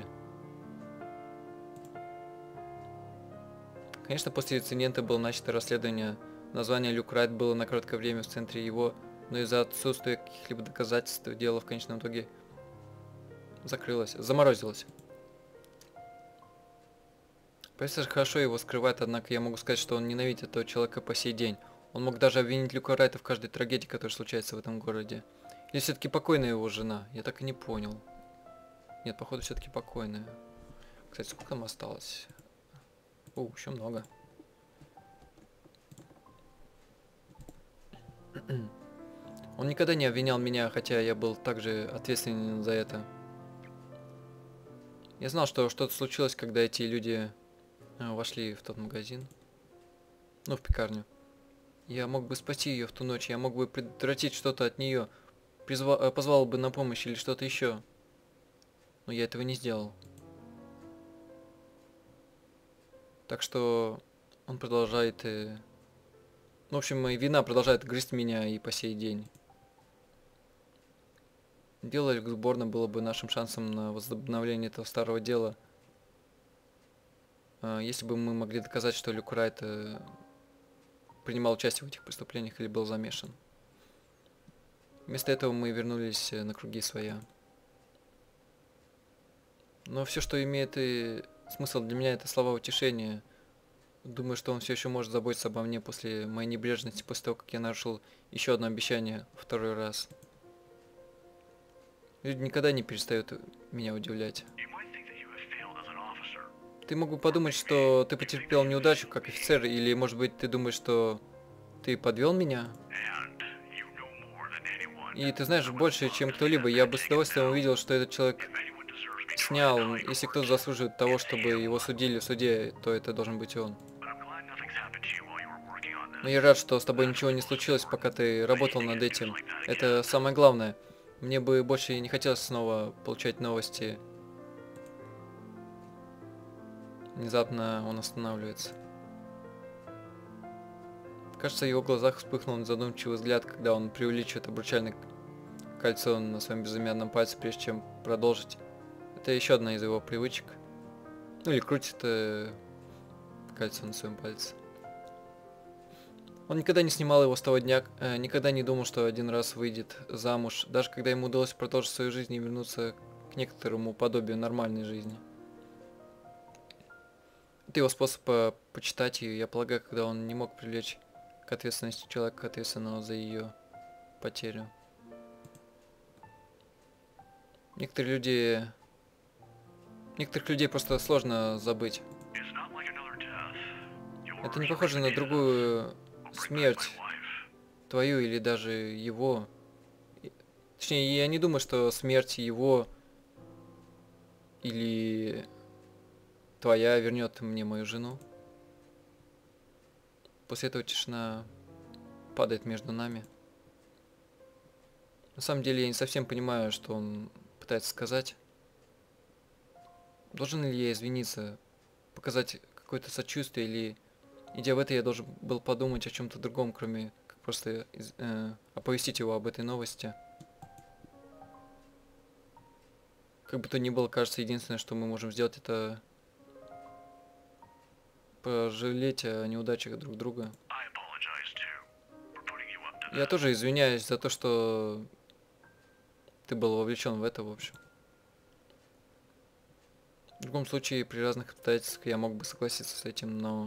Конечно, после инцидента было начато расследование. Название Люк Райт было на короткое время в центре его, но из-за отсутствия каких-либо доказательств дело в конечном итоге закрылось, заморозилось. Полиция хорошо его скрывает, однако я могу сказать, что он ненавидит этого человека по сей день. Он мог даже обвинить Люка Райта в каждой трагедии, которая случается в этом городе. Или все-таки покойная его жена? Я так и не понял. Нет, походу все-таки покойная. Кстати, сколько там осталось? О, еще много. Он никогда не обвинял меня, хотя я был также ответственен за это. Я знал, что что-то случилось, когда эти люди вошли в тот магазин. Ну, в пекарню. Я мог бы спасти ее в ту ночь, я мог бы предотвратить что-то от нее. Призвал, позвал бы на помощь или что-то еще. Но я этого не сделал. Так что он продолжает... Э... В общем, моя вина продолжает грызть меня и по сей день. Дело Люксборна было бы нашим шансом на возобновление этого старого дела. Если бы мы могли доказать, что Люк Райт э, принимал участие в этих преступлениях или был замешан. Вместо этого мы вернулись на круги своя. Но все, что имеет и смысл для меня, это слова утешения. Думаю, что он все еще может заботиться обо мне после моей небрежности, после того, как я нарушил еще одно обещание второй раз. Люди никогда не перестают меня удивлять. Ты мог бы подумать, что ты потерпел неудачу как офицер, или, может быть, ты думаешь, что ты подвел меня? И ты знаешь больше, чем кто-либо. Я бы с удовольствием увидел, что этот человек снял. Если кто-то заслуживает того, чтобы его судили в суде, то это должен быть он. Но я рад, что с тобой ничего не случилось, пока ты работал над этим. Это самое главное. Мне бы больше не хотелось снова получать новости. Внезапно он останавливается. Кажется, в его глазах вспыхнул задумчивый взгляд, когда он преувеличивает обручальное кольцо на своем безымянном пальце, прежде чем продолжить. Это еще одна из его привычек. Ну или крутит э, кольцо на своем пальце. Он никогда не снимал его с того дня, э, никогда не думал, что один раз выйдет замуж, даже когда ему удалось продолжить свою жизнь и вернуться к некоторому подобию нормальной жизни. Это его способ э, почитать ее, я полагаю, когда он не мог привлечь к ответственности человека, ответственного за ее потерю. Некоторые люди... Некоторых людей просто сложно забыть. Это не похоже на другую смерть, твою или даже его. Точнее, я не думаю, что смерть его или твоя вернет мне мою жену. После этого тишина падает между нами. На самом деле я не совсем понимаю, что он пытается сказать. Должен ли я извиниться, показать какое-то сочувствие, или, идя в это, я должен был подумать о чем-то другом, кроме как просто э, оповестить его об этой новости. Как бы то ни было, кажется, единственное, что мы можем сделать, это пожалеть о неудачах друг друга. Я тоже извиняюсь за то, что ты был вовлечен в это, в общем. В любом случае, при разных обстоятельствах я мог бы согласиться с этим, но...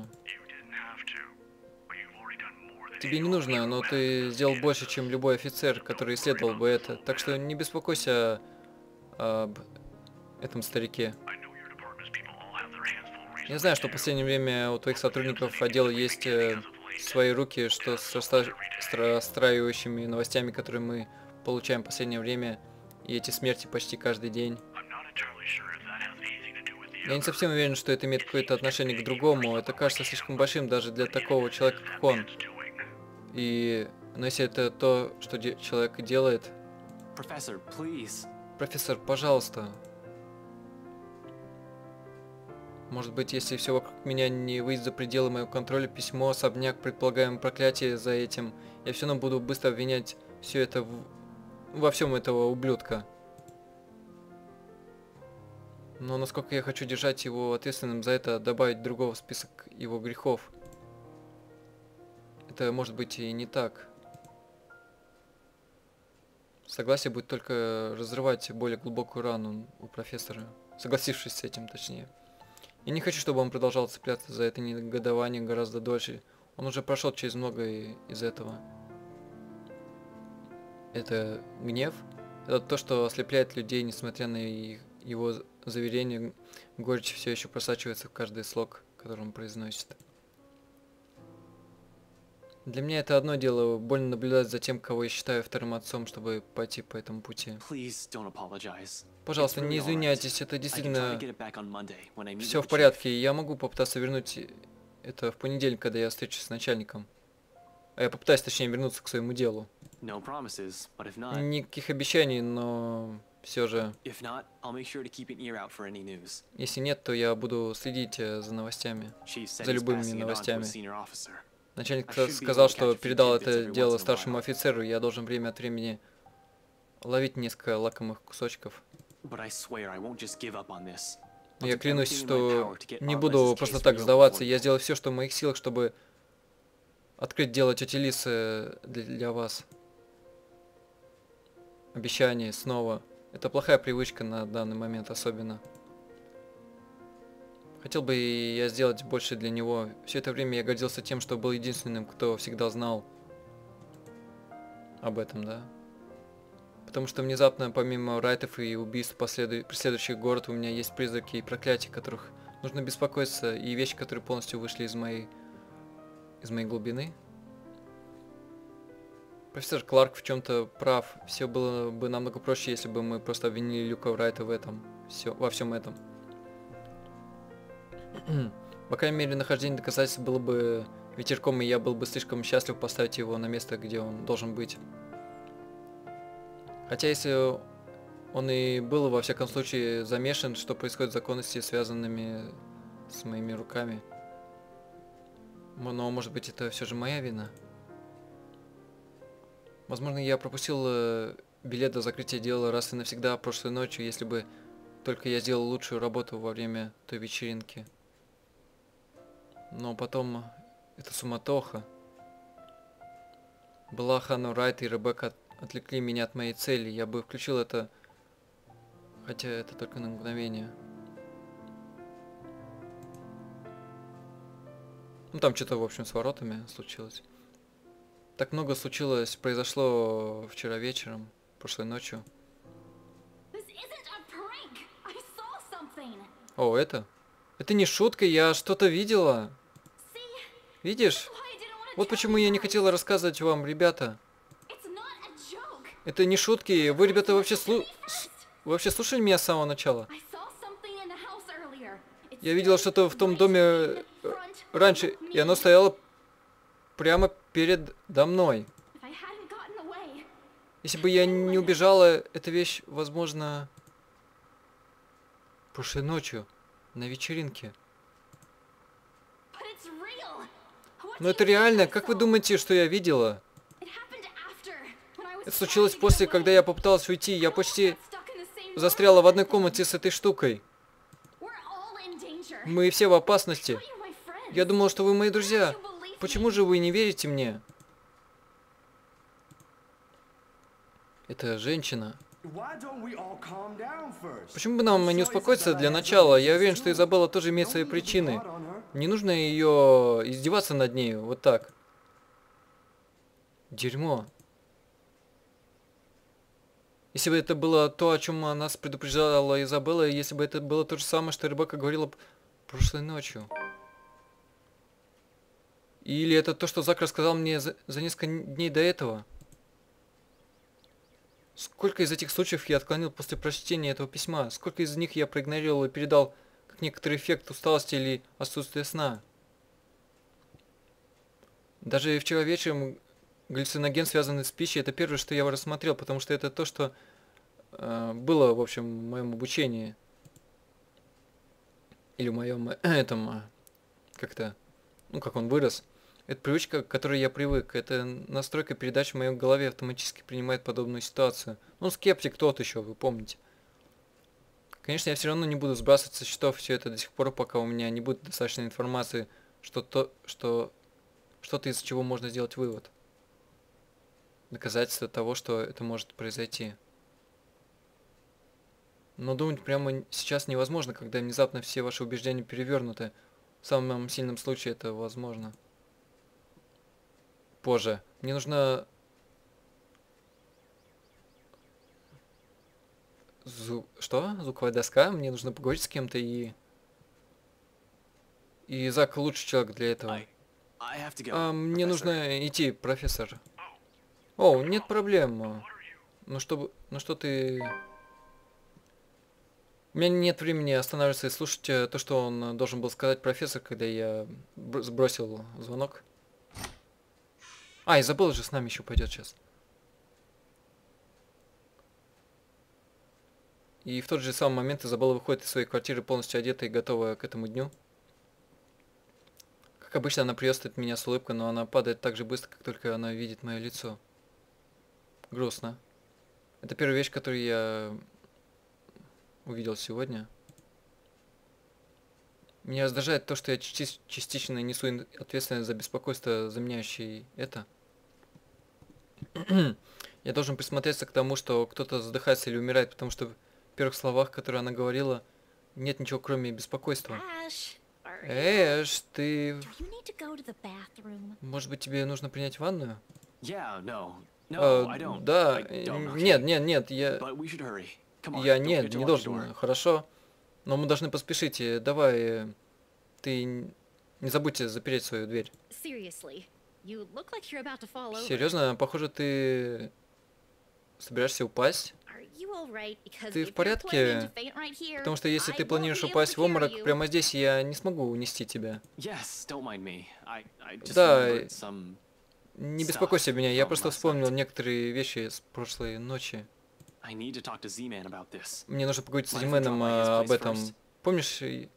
Тебе не нужно, но ты сделал больше, чем любой офицер, который исследовал бы это. Так что не беспокойся об этом старике. Я знаю, что в последнее время у твоих сотрудников отдела есть э, свои руки, что с расстраивающими новостями, которые мы получаем в последнее время, и эти смерти почти каждый день. Я не совсем уверен, что это имеет какое-то отношение к другому. Это кажется слишком большим даже для такого человека, как он. И... Но если это то, что де человек делает... Профессор, пожалуйста. Может быть, если все вокруг меня не выйдет за пределы моего контроля, письмо, особняк, предполагаемое проклятие за этим, я все равно буду быстро обвинять все это в... во всем этого ублюдка. Но насколько я хочу держать его ответственным за это, добавить другого в список его грехов. Это может быть и не так. Согласие будет только разрывать более глубокую рану у профессора, согласившись с этим, точнее. Я не хочу, чтобы он продолжал цепляться за это негодование гораздо дольше. Он уже прошел через многое из этого. Это гнев? Это то, что ослепляет людей, несмотря на их, его заверения. Горечь все еще просачивается в каждый слог, который он произносит. Для меня это одно дело, больно наблюдать за тем, кого я считаю вторым отцом, чтобы пойти по этому пути. Пожалуйста, не извиняйтесь, это действительно все в порядке. Я могу попытаться вернуть это в понедельник, когда я встречусь с начальником. А я попытаюсь, точнее, вернуться к своему делу. Никаких обещаний, но все же. Если нет, то я буду следить за новостями, за любыми новостями. Начальник сказал, что передал это дело старшему офицеру, и я должен время от времени ловить несколько лакомых кусочков. Но я клянусь, что не буду просто так сдаваться. Я сделаю все, что в моих силах, чтобы открыть дело тети Лисы для вас. Обещание снова. Это плохая привычка на данный момент особенно. Хотел бы я сделать больше для него. Все это время я гордился тем, что был единственным, кто всегда знал об этом, да. Потому что внезапно, помимо райтов и убийств, последу... преследующих город, у меня есть призраки и проклятия, которых нужно беспокоиться, и вещи, которые полностью вышли из моей, из моей глубины. Профессор Кларк в чем-то прав. Все было бы намного проще, если бы мы просто обвинили Люка Райта в этом, все, во всем этом. По крайней мере, нахождение доказательств было бы ветерком, и я был бы слишком счастлив поставить его на место, где он должен быть. Хотя, если он и был, во всяком случае, замешан, что происходит с законностями, связанными с моими руками. Но, может быть, это все же моя вина? Возможно, я пропустил билет до закрытия дела раз и навсегда прошлой ночью, если бы только я сделал лучшую работу во время той вечеринки. Но потом это суматоха. Была Ханна Райт и Ребекка отвлекли меня от моей цели. Я бы включил это, хотя это только на мгновение. Ну там что-то, в общем, с воротами случилось. Так много случилось, произошло вчера вечером, прошлой ночью. О, это? Это не шутка, я что-то видела. Видишь? Вот почему я не хотела рассказывать вам, ребята. Это не шутки. Вы, ребята, вообще, слу... Вы вообще слушали меня с самого начала? Я видела что-то в том доме раньше, и оно стояло прямо передо мной. Если бы я не убежала, эта вещь, возможно, прошлой ночью на вечеринке. Но это реально. Как вы думаете, что я видела? Это случилось после, когда я попыталась уйти. Я почти застряла в одной комнате с этой штукой. Мы все в опасности. Я думал, что вы мои друзья. Почему же вы не верите мне? Это женщина. Почему бы нам не успокоиться для начала? Я уверен, что Изабелла тоже имеет свои причины. Не нужно ее издеваться над ней вот так. Дерьмо. Если бы это было то, о чем нас предупреждала Изабелла, если бы это было то же самое, что Ребекка говорила прошлой ночью. Или это то, что Зак рассказал мне за, за несколько дней до этого. Сколько из этих случаев я отклонил после прочтения этого письма? Сколько из них я проигнорировал и передал как некоторый эффект усталости или отсутствия сна? Даже вчера вечером галлюциноген, связанный с пищей, это первое, что я рассмотрел, потому что это то, что э, было, в общем, в моем обучении. Или в моем э, этом, э, как-то, ну, как он вырос. Это привычка, к которой я привык. Это настройка передач в моей голове автоматически принимает подобную ситуацию. Ну, скептик тот еще, вы помните. Конечно, я все равно не буду сбрасывать со счетов все это до сих пор, пока у меня не будет достаточно информации, что то, что что-то, из чего можно сделать вывод. Доказательство того, что это может произойти. Но думать прямо сейчас невозможно, когда внезапно все ваши убеждения перевернуты. В самом сильном случае это возможно. Позже. Мне нужно... Зу... Что? Звуковая доска? Мне нужно поговорить с кем-то и... И Зак лучший человек для этого. I, I have to go, А, мне Professor. нужно идти, профессор. О, нет проблем. Ну что, ну что ты... У меня нет времени останавливаться и слушать э, то, что он должен был сказать профессор, когда я бр- сбросил звонок. А, Изабелла же с нами еще пойдет сейчас. И в тот же самый момент Изабелла выходит из своей квартиры полностью одетая и готовая к этому дню. Как обычно, она приветствует меня с улыбкой, но она падает так же быстро, как только она видит мое лицо. Грустно. Это первая вещь, которую я увидел сегодня. Меня раздражает то, что я части- частично несу ин- ответственность за беспокойство, заменяющее это. Я должен присмотреться к тому, что кто-то задыхается или умирает, потому что в первых словах, которые она говорила, нет ничего кроме беспокойства. Ash, are you... Эш, ты... Do you need to go to the bathroom? Может быть, тебе нужно принять ванную? Yeah, no. No, А, I don't. да, I э, don't, okay? нет, нет, нет, я... But we should hurry. Come on, Я don't нет, forget to не lock the должен, door. хорошо. Но мы должны поспешить, э, давай, э, ты н- не забудьте запереть свою дверь. Seriously, you look like you're about to fall over. Серьезно, похоже, ты собираешься упасть? Are you all right? Because Ты if в you're порядке? planning to faint right here, Потому что если I ты won't планируешь be able упасть to в обморок carry you. прямо здесь, я не смогу унести тебя. Yes, don't mind me. I, I just Да, remembered some... Не Stuff беспокойся меня, я from просто last вспомнил night. некоторые вещи с прошлой ночи. I need to talk to Z-Man about this. Мне нужно поговорить с Mind if we Зименом drop by his а, об place этом. first? Помнишь? и-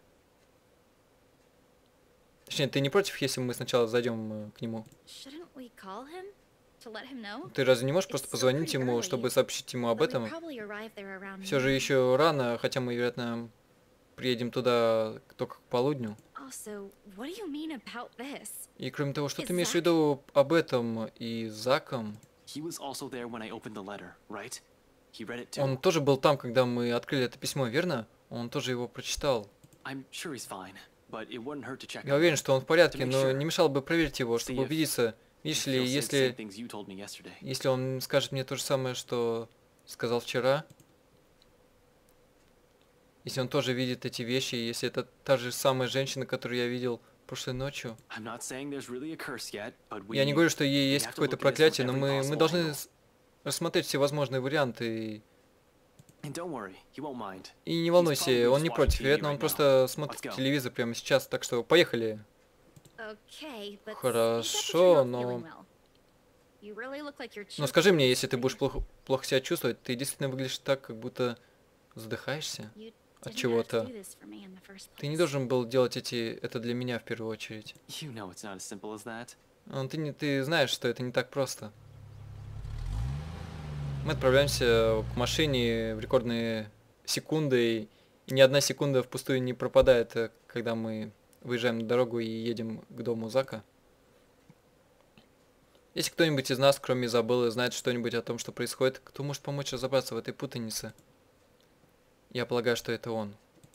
Точнее, ты не против, если мы сначала зайдем э, к нему? Shouldn't we call him to let him know? Ты разве не можешь It's просто still позвонить pretty ему, early, чтобы сообщить ему об But we этом? probably arrive there around Все же noon. еще рано, хотя мы, вероятно, приедем туда только к полудню. Also, what do you mean about this? И кроме того, что И ты имеешь в Зак? виду об этом и с Заком? He was also there when I opened the letter, right? He read it too. Он тоже был там, когда мы открыли это письмо, верно? Он тоже его прочитал. I'm sure he's fine, but it wouldn't hurt to check Я on уверен, him. что он в порядке, To make но sure. не мешало бы проверить его, See чтобы if- убедиться. Видишь If ли, Phil said the same если, things you told me yesterday. если он скажет мне то же самое, что сказал вчера, если он тоже видит эти вещи, если это та же самая женщина, которую я видел прошлой ночью. I'm not saying there's really a curse yet, but we Я не говорю, что ей есть have to какое-то look at this from проклятие, но every мы, мы possible должны angle. с- рассмотреть все возможные варианты. And don't worry, he won't mind. И не He's волнуйся, probably он не just watching против, T V вероятно, right он now. просто смотрит Let's go. телевизор прямо сейчас, так что поехали. Okay, but Хорошо, но- You really look like you're Но choking скажи мне, on если ты something. будешь плохо, плохо себя чувствовать, ты действительно выглядишь так, как будто задыхаешься. You от didn't have to чего-то. do this for me in the first Ты не place. должен был делать эти, это для меня в первую очередь. You know it's not as simple as that. А, Ты, не, ты знаешь, что это не так просто. Мы отправляемся к машине в рекордные секунды, и ни одна секунда впустую не пропадает, э, когда мы выезжаем на дорогу и едем к дому Зака. Если кто-нибудь из нас, кроме Изабеллы, знает что-нибудь о том, что происходит, кто может помочь разобраться в этой путанице? Я полагаю, что это он.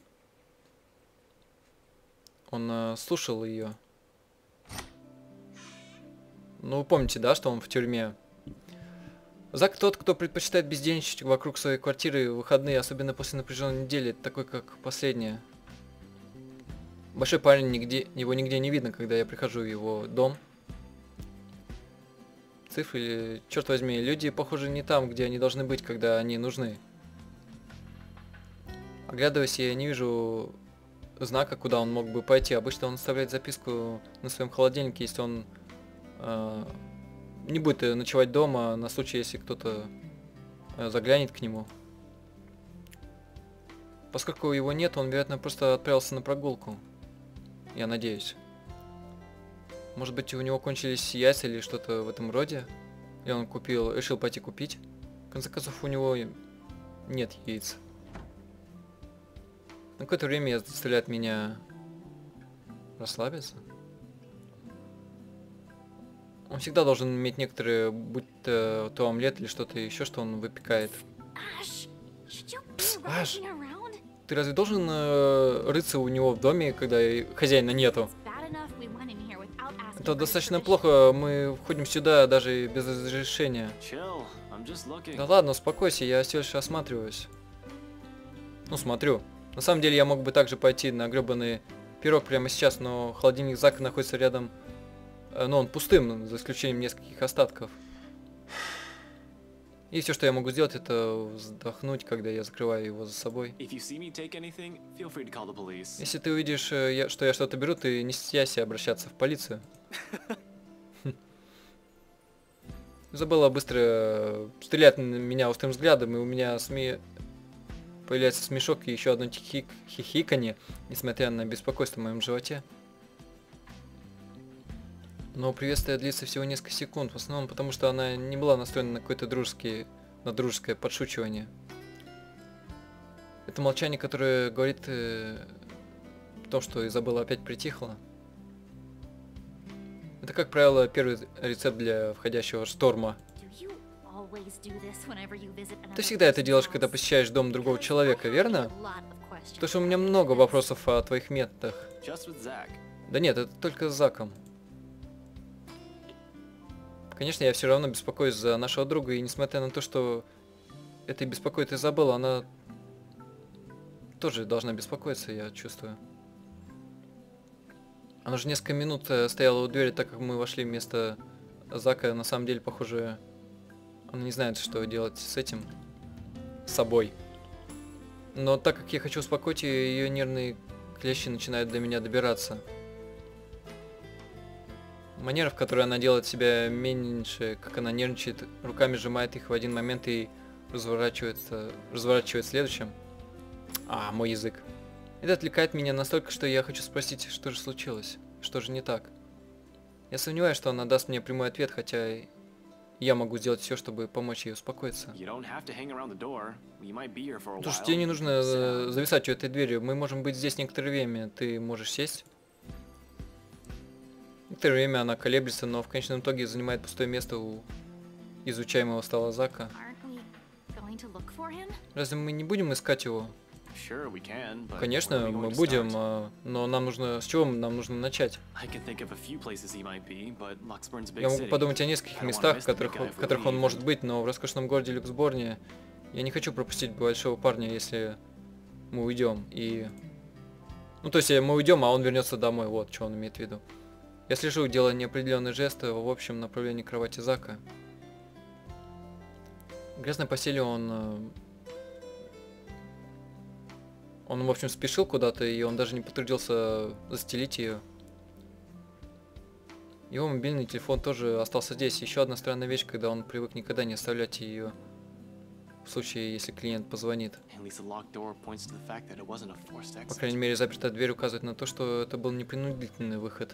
Он э, слушал ее. Ну, вы помните, да, что он в тюрьме? Зак тот, кто предпочитает бездельничать вокруг своей квартиры в выходные, особенно после напряженной недели, такой как последняя. Большой парень, нигде, его нигде не видно, когда я прихожу в его дом. Цифры, черт возьми, люди, похоже, не там, где они должны быть, когда они нужны. Оглядываясь, я не вижу знака, куда он мог бы пойти. Обычно он оставляет записку на своем холодильнике, если он э, не будет ночевать дома, на случай, если кто-то э, заглянет к нему. Поскольку его нет, он, вероятно, просто отправился на прогулку. Я надеюсь. Может быть, у него кончились яйца или что-то в этом роде? И он купил, решил пойти купить. В конце концов, у него нет яиц. На какое-то время заставляет меня расслабиться. Он всегда должен иметь некоторые, будь то, то омлет или что-то еще, что он выпекает. Ash, should you Пс, be Аш, rushing around? ты разве должен э, рыться у него в доме, когда и хозяина нету? Bad enough we went in here without asking Это for his достаточно permission. плохо, мы входим сюда даже без разрешения. Chill. I'm just looking. Да ладно, успокойся, я всего лишь осматриваюсь. Ну, смотрю. На самом деле я мог бы также пойти на гребаный пирог прямо сейчас, но холодильник Зака находится рядом. э, Но он пустым, за исключением нескольких остатков. И все, что я могу сделать, это вздохнуть, когда я закрываю его за собой. If you see me take anything, feel free to call the police. Если ты увидишь, э, я- что я что-то беру, ты не стесняйся обращаться в полицию. Забыла быстро э, стрелять на меня острым взглядом, и у меня сме... появляется смешок и еще одно хихик... хихиканье, несмотря на беспокойство в моем животе. Но приветствие длится всего несколько секунд, в основном потому, что она не была настроена на какое-то дружеское, на дружеское подшучивание. Это молчание, которое говорит э, о том, что Изабелла опять притихла. Это, как правило, первый рецепт для входящего шторма. Do you always do this whenever you visit Ты another всегда это person's делаешь, когда house? посещаешь дом другого Because человека, I have верно? a lot of questions Потому что у меня about много this. вопросов о твоих методах. Just with Zach. Да нет, это только с Заком. Конечно, я все равно беспокоюсь за нашего друга, и несмотря на то, что это и беспокоит Изабелла, она тоже должна беспокоиться, я чувствую. Она же несколько минут э, стояла у двери, так как мы вошли вместо Зака. На самом деле, похоже, она не знает, что делать с этим, с собой. Но так как я хочу успокоить ее, ее нервные клещи начинают до меня добираться. Манера, в которой она делает себя меньше, как она нервничает, руками сжимает их в один момент и разворачивается, разворачивает следующим. А, мой язык. Это отвлекает меня настолько, что я хочу спросить, что же случилось, что же не так. Я сомневаюсь, что она даст мне прямой ответ, хотя я могу сделать все, чтобы помочь ей успокоиться. You don't have to hang around the door. You might be here for a Слушай, while. тебе не нужно Sit э, down. зависать у этой дверью, мы можем быть здесь некоторое время, ты можешь сесть. Некоторое время она колеблется, но в конечном итоге занимает пустое место у изучаемого стола Зака. Aren't we going to look for him? Разве мы не будем искать его? Sure, we can, but where are Конечно, we мы going to будем, start? а, но нам нужно... С чего нам нужно начать? I can think of a few places he might be, but Luxborn's a big Я могу city. подумать о нескольких I don't wanna местах, miss в the которых, big guy if в we которых он leave, может and- быть, но в роскошном городе Люксборне я не хочу пропустить большого парня, если мы уйдем. И... Ну, то есть э, мы уйдем, а он вернется домой, вот что он имеет в виду. Я слежу, делая неопределенные жесты в общем направлении кровати Зака. В грязной постели он... э, Он, в общем, спешил куда-то, и он даже не потрудился застелить ее. Его мобильный телефон тоже остался здесь. Еще одна странная вещь, когда он привык никогда не оставлять ее в случае, если клиент позвонит. At least the locked door points to the fact that it wasn't a forced По exit. крайней мере, запертая дверь указывает на то, что это был непринудительный выход.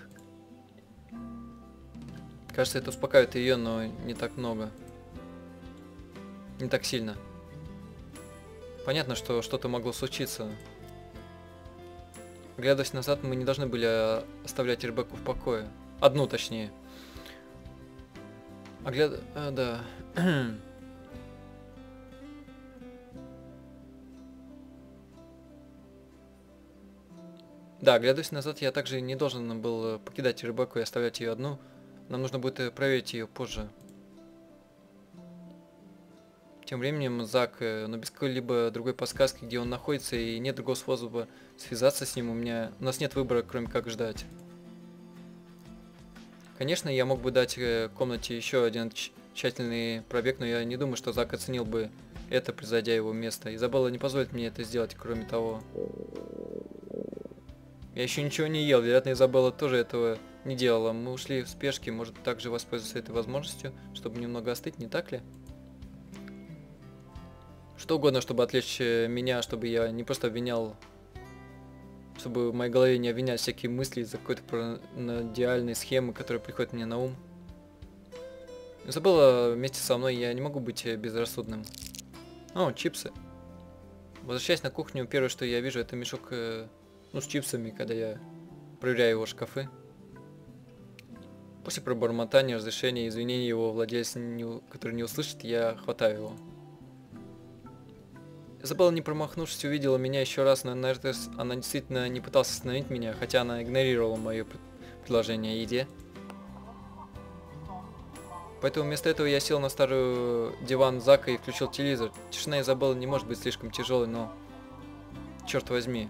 Кажется, это успокаивает ее, но не так много. Не так сильно. Понятно, что что-то могло случиться. Глядясь назад, мы не должны были а, оставлять Ребекку в покое. Одну, точнее. Огляд... А, да. Да, глядясь назад, я также не должен был покидать Ребекку и оставлять ее одну. Нам нужно будет э, проверить ее позже. Тем временем Зак, э, но без какой-либо другой подсказки, где он находится, и нет другого способа связаться с ним, у меня... У нас нет выбора, кроме как ждать. Конечно, я мог бы дать э, комнате еще один тщ- тщательный пробег, но я не думаю, что Зак оценил бы это, превзойдя его место. Изабелла не позволит мне это сделать, кроме того. Я еще ничего не ел, вероятно, Изабелла тоже этого не делала. Мы ушли в спешке, может также воспользоваться этой возможностью, чтобы немного остыть, не так ли? Что угодно, чтобы отвлечь меня, чтобы я не просто обвинял, чтобы в моей голове не обвинять всякие мысли из-за какой-то паранойяльной схемы, которая приходит мне на ум. Изабелла вместе со мной, я не могу быть безрассудным. О, чипсы. Возвращаясь на кухню, первое, что я вижу, это мешок, э, ну, с чипсами, когда я проверяю его шкафы. После пробормотания, разрешения и извинений его владелец, не, который не услышит, я хватаю его. Изабелла, не промахнувшись, увидела меня еще раз, но на этот раз она действительно не пыталась остановить меня, хотя она игнорировала мое предложение о еде. Поэтому вместо этого я сел на старый диван Зака и включил телевизор. Тишина Изабеллы не может быть слишком тяжелой, но... Черт возьми.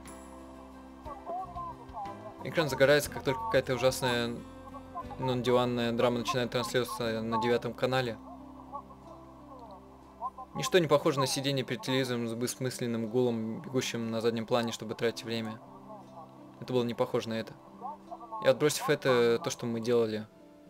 Экран загорается, как только какая-то ужасная нон-диванная драма начинает транслироваться на девятом канале. Ничто не похоже на сидение перед телевизором с бессмысленным гулом, бегущим на заднем плане, чтобы тратить время. Это было не похоже на это. И отбросив это, то, что мы делали...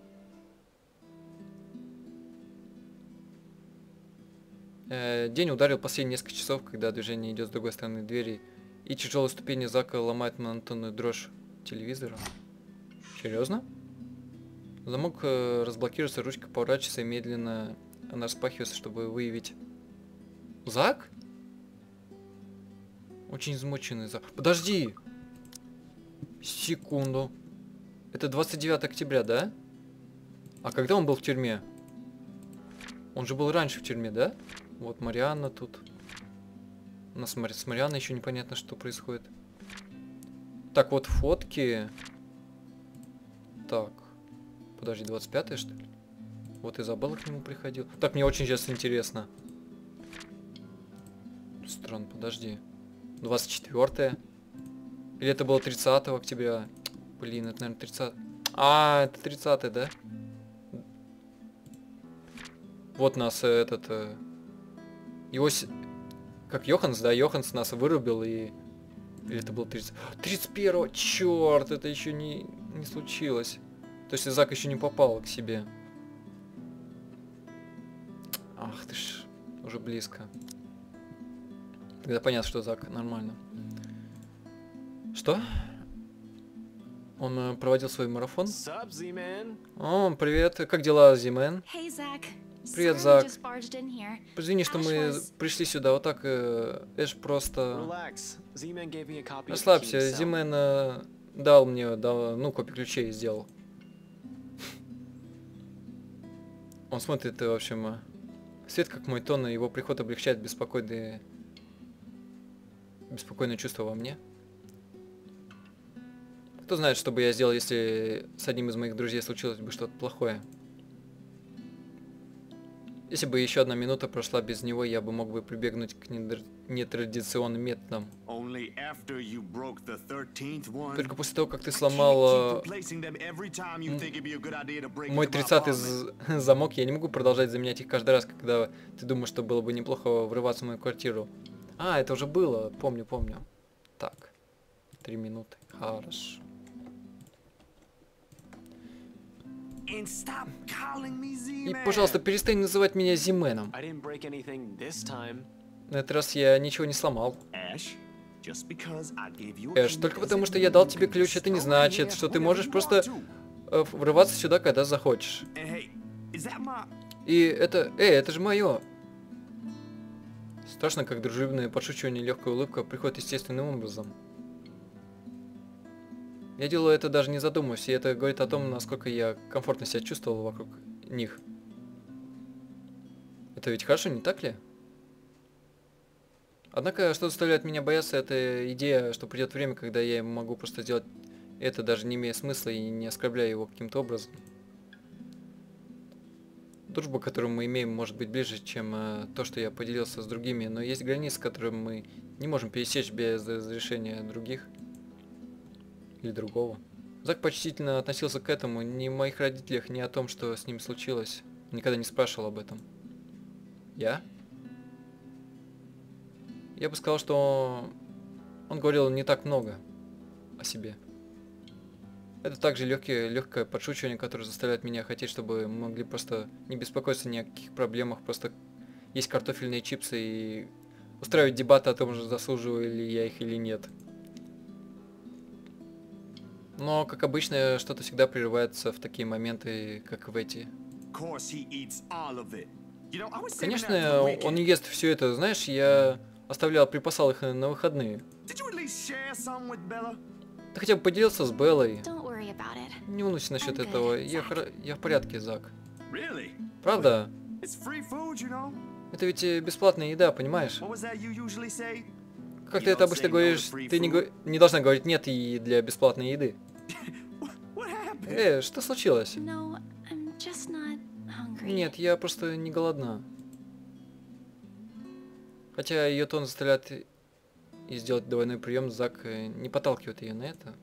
День ударил последние несколько часов, когда движение идет с другой стороны двери, и тяжелые ступени Зака ломают монотонную дрожь телевизора. Серьезно? Замок э, разблокируется, ручка поворачивается и медленно она распахивается, чтобы выявить... Зак? Очень измученный Зак. Подожди! Секунду. Это двадцать девятое октября, да? А когда он был в тюрьме? Он же был раньше в тюрьме, да? Вот Марианна тут. У нас с Марианной еще непонятно, что происходит. Так, вот фотки. Так. Подожди, двадцать пятое, что ли? Вот Изабелла к нему приходил. Так, мне очень сейчас интересно. Странно, подожди. двадцать четвёртое. Или это было тридцатого октября? Блин, это, наверное, тридцатое. А, это тридцатое, да? Вот нас этот... Его... Как Йоханс, да? Йоханс нас вырубил и... Или это был тридцать... тридцать первого! Черт, это еще не, не случилось. То есть Зак еще не попал к себе. Ах ты ж, уже близко. Тогда понятно, что Зак нормально. Что? Он э, проводил свой марафон? Sup, Z-Man? О, привет. Как дела, Z-Man? Hey, Zach. Привет, Sorry we Зак. just barged in here. Извини, что Ash мы was- пришли сюда. Вот так э, Эш просто... Relax. Z-Man gave me a copy of the Расслабься. key to sell. Z-Man э, дал мне, дал, ну, копию ключей сделал. Он смотрит, в общем... э, Свет, как мой тон, и его приход облегчает беспокойные... беспокойное чувство во мне. Кто знает, что бы я сделал, если с одним из моих друзей случилось бы что-то плохое. Если бы еще одна минута прошла без него, я бы мог бы прибегнуть к недр- нетрадиционным методам. Only after you broke the thirteenth one. Только после того, как ты Can't сломал keep replacing them every time you think it'd be a good idea to break мой into my тридцатый apartment. замок, я не могу продолжать заменять их каждый раз, когда ты думаешь, что было бы неплохо врываться в мою квартиру. А, это уже было, помню, помню. Так, три минуты, хорошо. And stop calling me И, Z-Man. пожалуйста, перестань называть меня Зименом. I didn't break anything this time. На этот раз я ничего не сломал. Ash, just because I gave you a Эш, key только doesn't потому что mean я дал you тебе can ключ, это не destroy значит, here что ты whenever можешь you просто want to. э, врываться сюда, когда захочешь. And hey, is that my... И это... Эй, это же мое. Страшно, как дружелюбное подшучивание и легкая улыбка приходит естественным образом. Я делаю это даже не задумываясь, и это говорит о том, насколько я комфортно себя чувствовал вокруг них. Это ведь хорошо, не так ли? Однако, что заставляет меня бояться, это идея, что придет время, когда я могу просто сделать это, даже не имея смысла и не оскорбляя его каким-то образом. Дружба, которую мы имеем, может быть ближе, чем э, то, что я поделился с другими, но есть границы, которые мы не можем пересечь без разрешения других или другого. Зак почтительно относился к этому, ни о моих родителях, ни о том, что с ним случилось. Никогда не спрашивал об этом. Я? Я бы сказал, что он говорил не так много о себе. Это также легкое, легкое подшучивание, которое заставляет меня хотеть, чтобы мы могли просто не беспокоиться ни о каких проблемах, просто есть картофельные чипсы и устраивать дебаты о том, же заслуживаю ли я их или нет. Но, как обычно, что-то всегда прерывается в такие моменты, как в эти. Конечно, он не ест все это, знаешь, я оставлял, припасал их на выходные. Ты хотя бы поделился с Беллой. Не волнуйся насчет этого, я, я в порядке, Зак. Правда? Это ведь бесплатная еда, понимаешь? Как ты это обычно говоришь, ты не, не должна говорить нет и для бесплатной еды. Э, что случилось? Нет, я просто не голодна. Хотя ее тон заставляет и сделать двойной прием, Зак не подталкивает ее на это.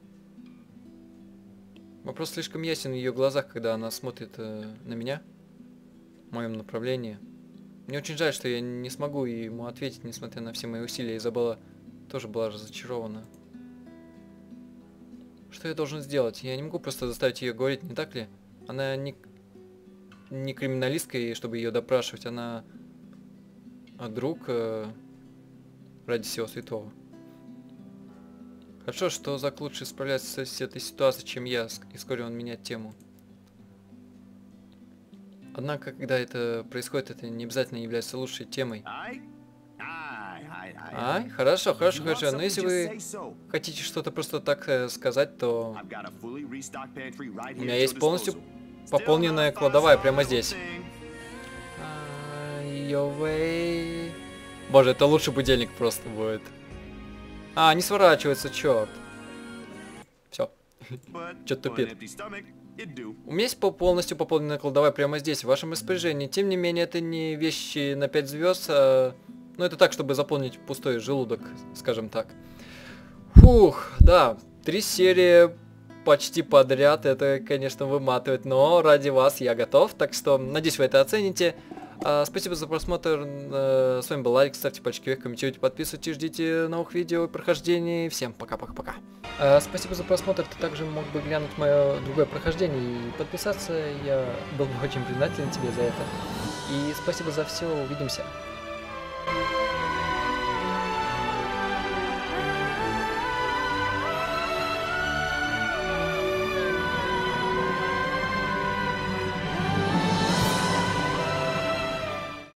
Вопрос слишком ясен в ее глазах, когда она смотрит э, на меня, в моем направлении. Мне очень жаль, что я не смогу ему ответить, несмотря на все мои усилия. Изабелла тоже была разочарована. Что я должен сделать? Я не могу просто заставить ее говорить, не так ли? Она не, не криминалистка, и чтобы ее допрашивать, она а друг э, ради всего святого. Хорошо, что Зак лучше справляется с этой ситуацией, чем я, и вскоре он меняет тему. Однако, когда это происходит, это не обязательно является лучшей темой. Ай, хорошо, хорошо, хорошо. Но если вы хотите что-то просто так э, сказать, то у меня есть полностью пополненная кладовая прямо здесь. Ай-ой. Боже, это лучший будильник просто будет. А, не сворачивается, черт. Все. Че-то тупит. У меня есть полностью пополненная кладовая прямо здесь, в вашем распоряжении. Тем не менее, это не вещи на пять звезд, а... ну это так, чтобы заполнить пустой желудок, скажем так. Фух, да, три серии почти подряд, это, конечно, выматывает, но ради вас я готов, так что надеюсь, вы это оцените. А, спасибо за просмотр, а, с вами был Алик, ставьте пальчики вверх, комментируйте, подписывайтесь, ждите новых видео и прохождений. Всем пока-пока-пока. А, спасибо за просмотр, ты также мог бы глянуть мое другое прохождение и подписаться, я был бы очень признателен тебе за это. И спасибо за все, увидимся.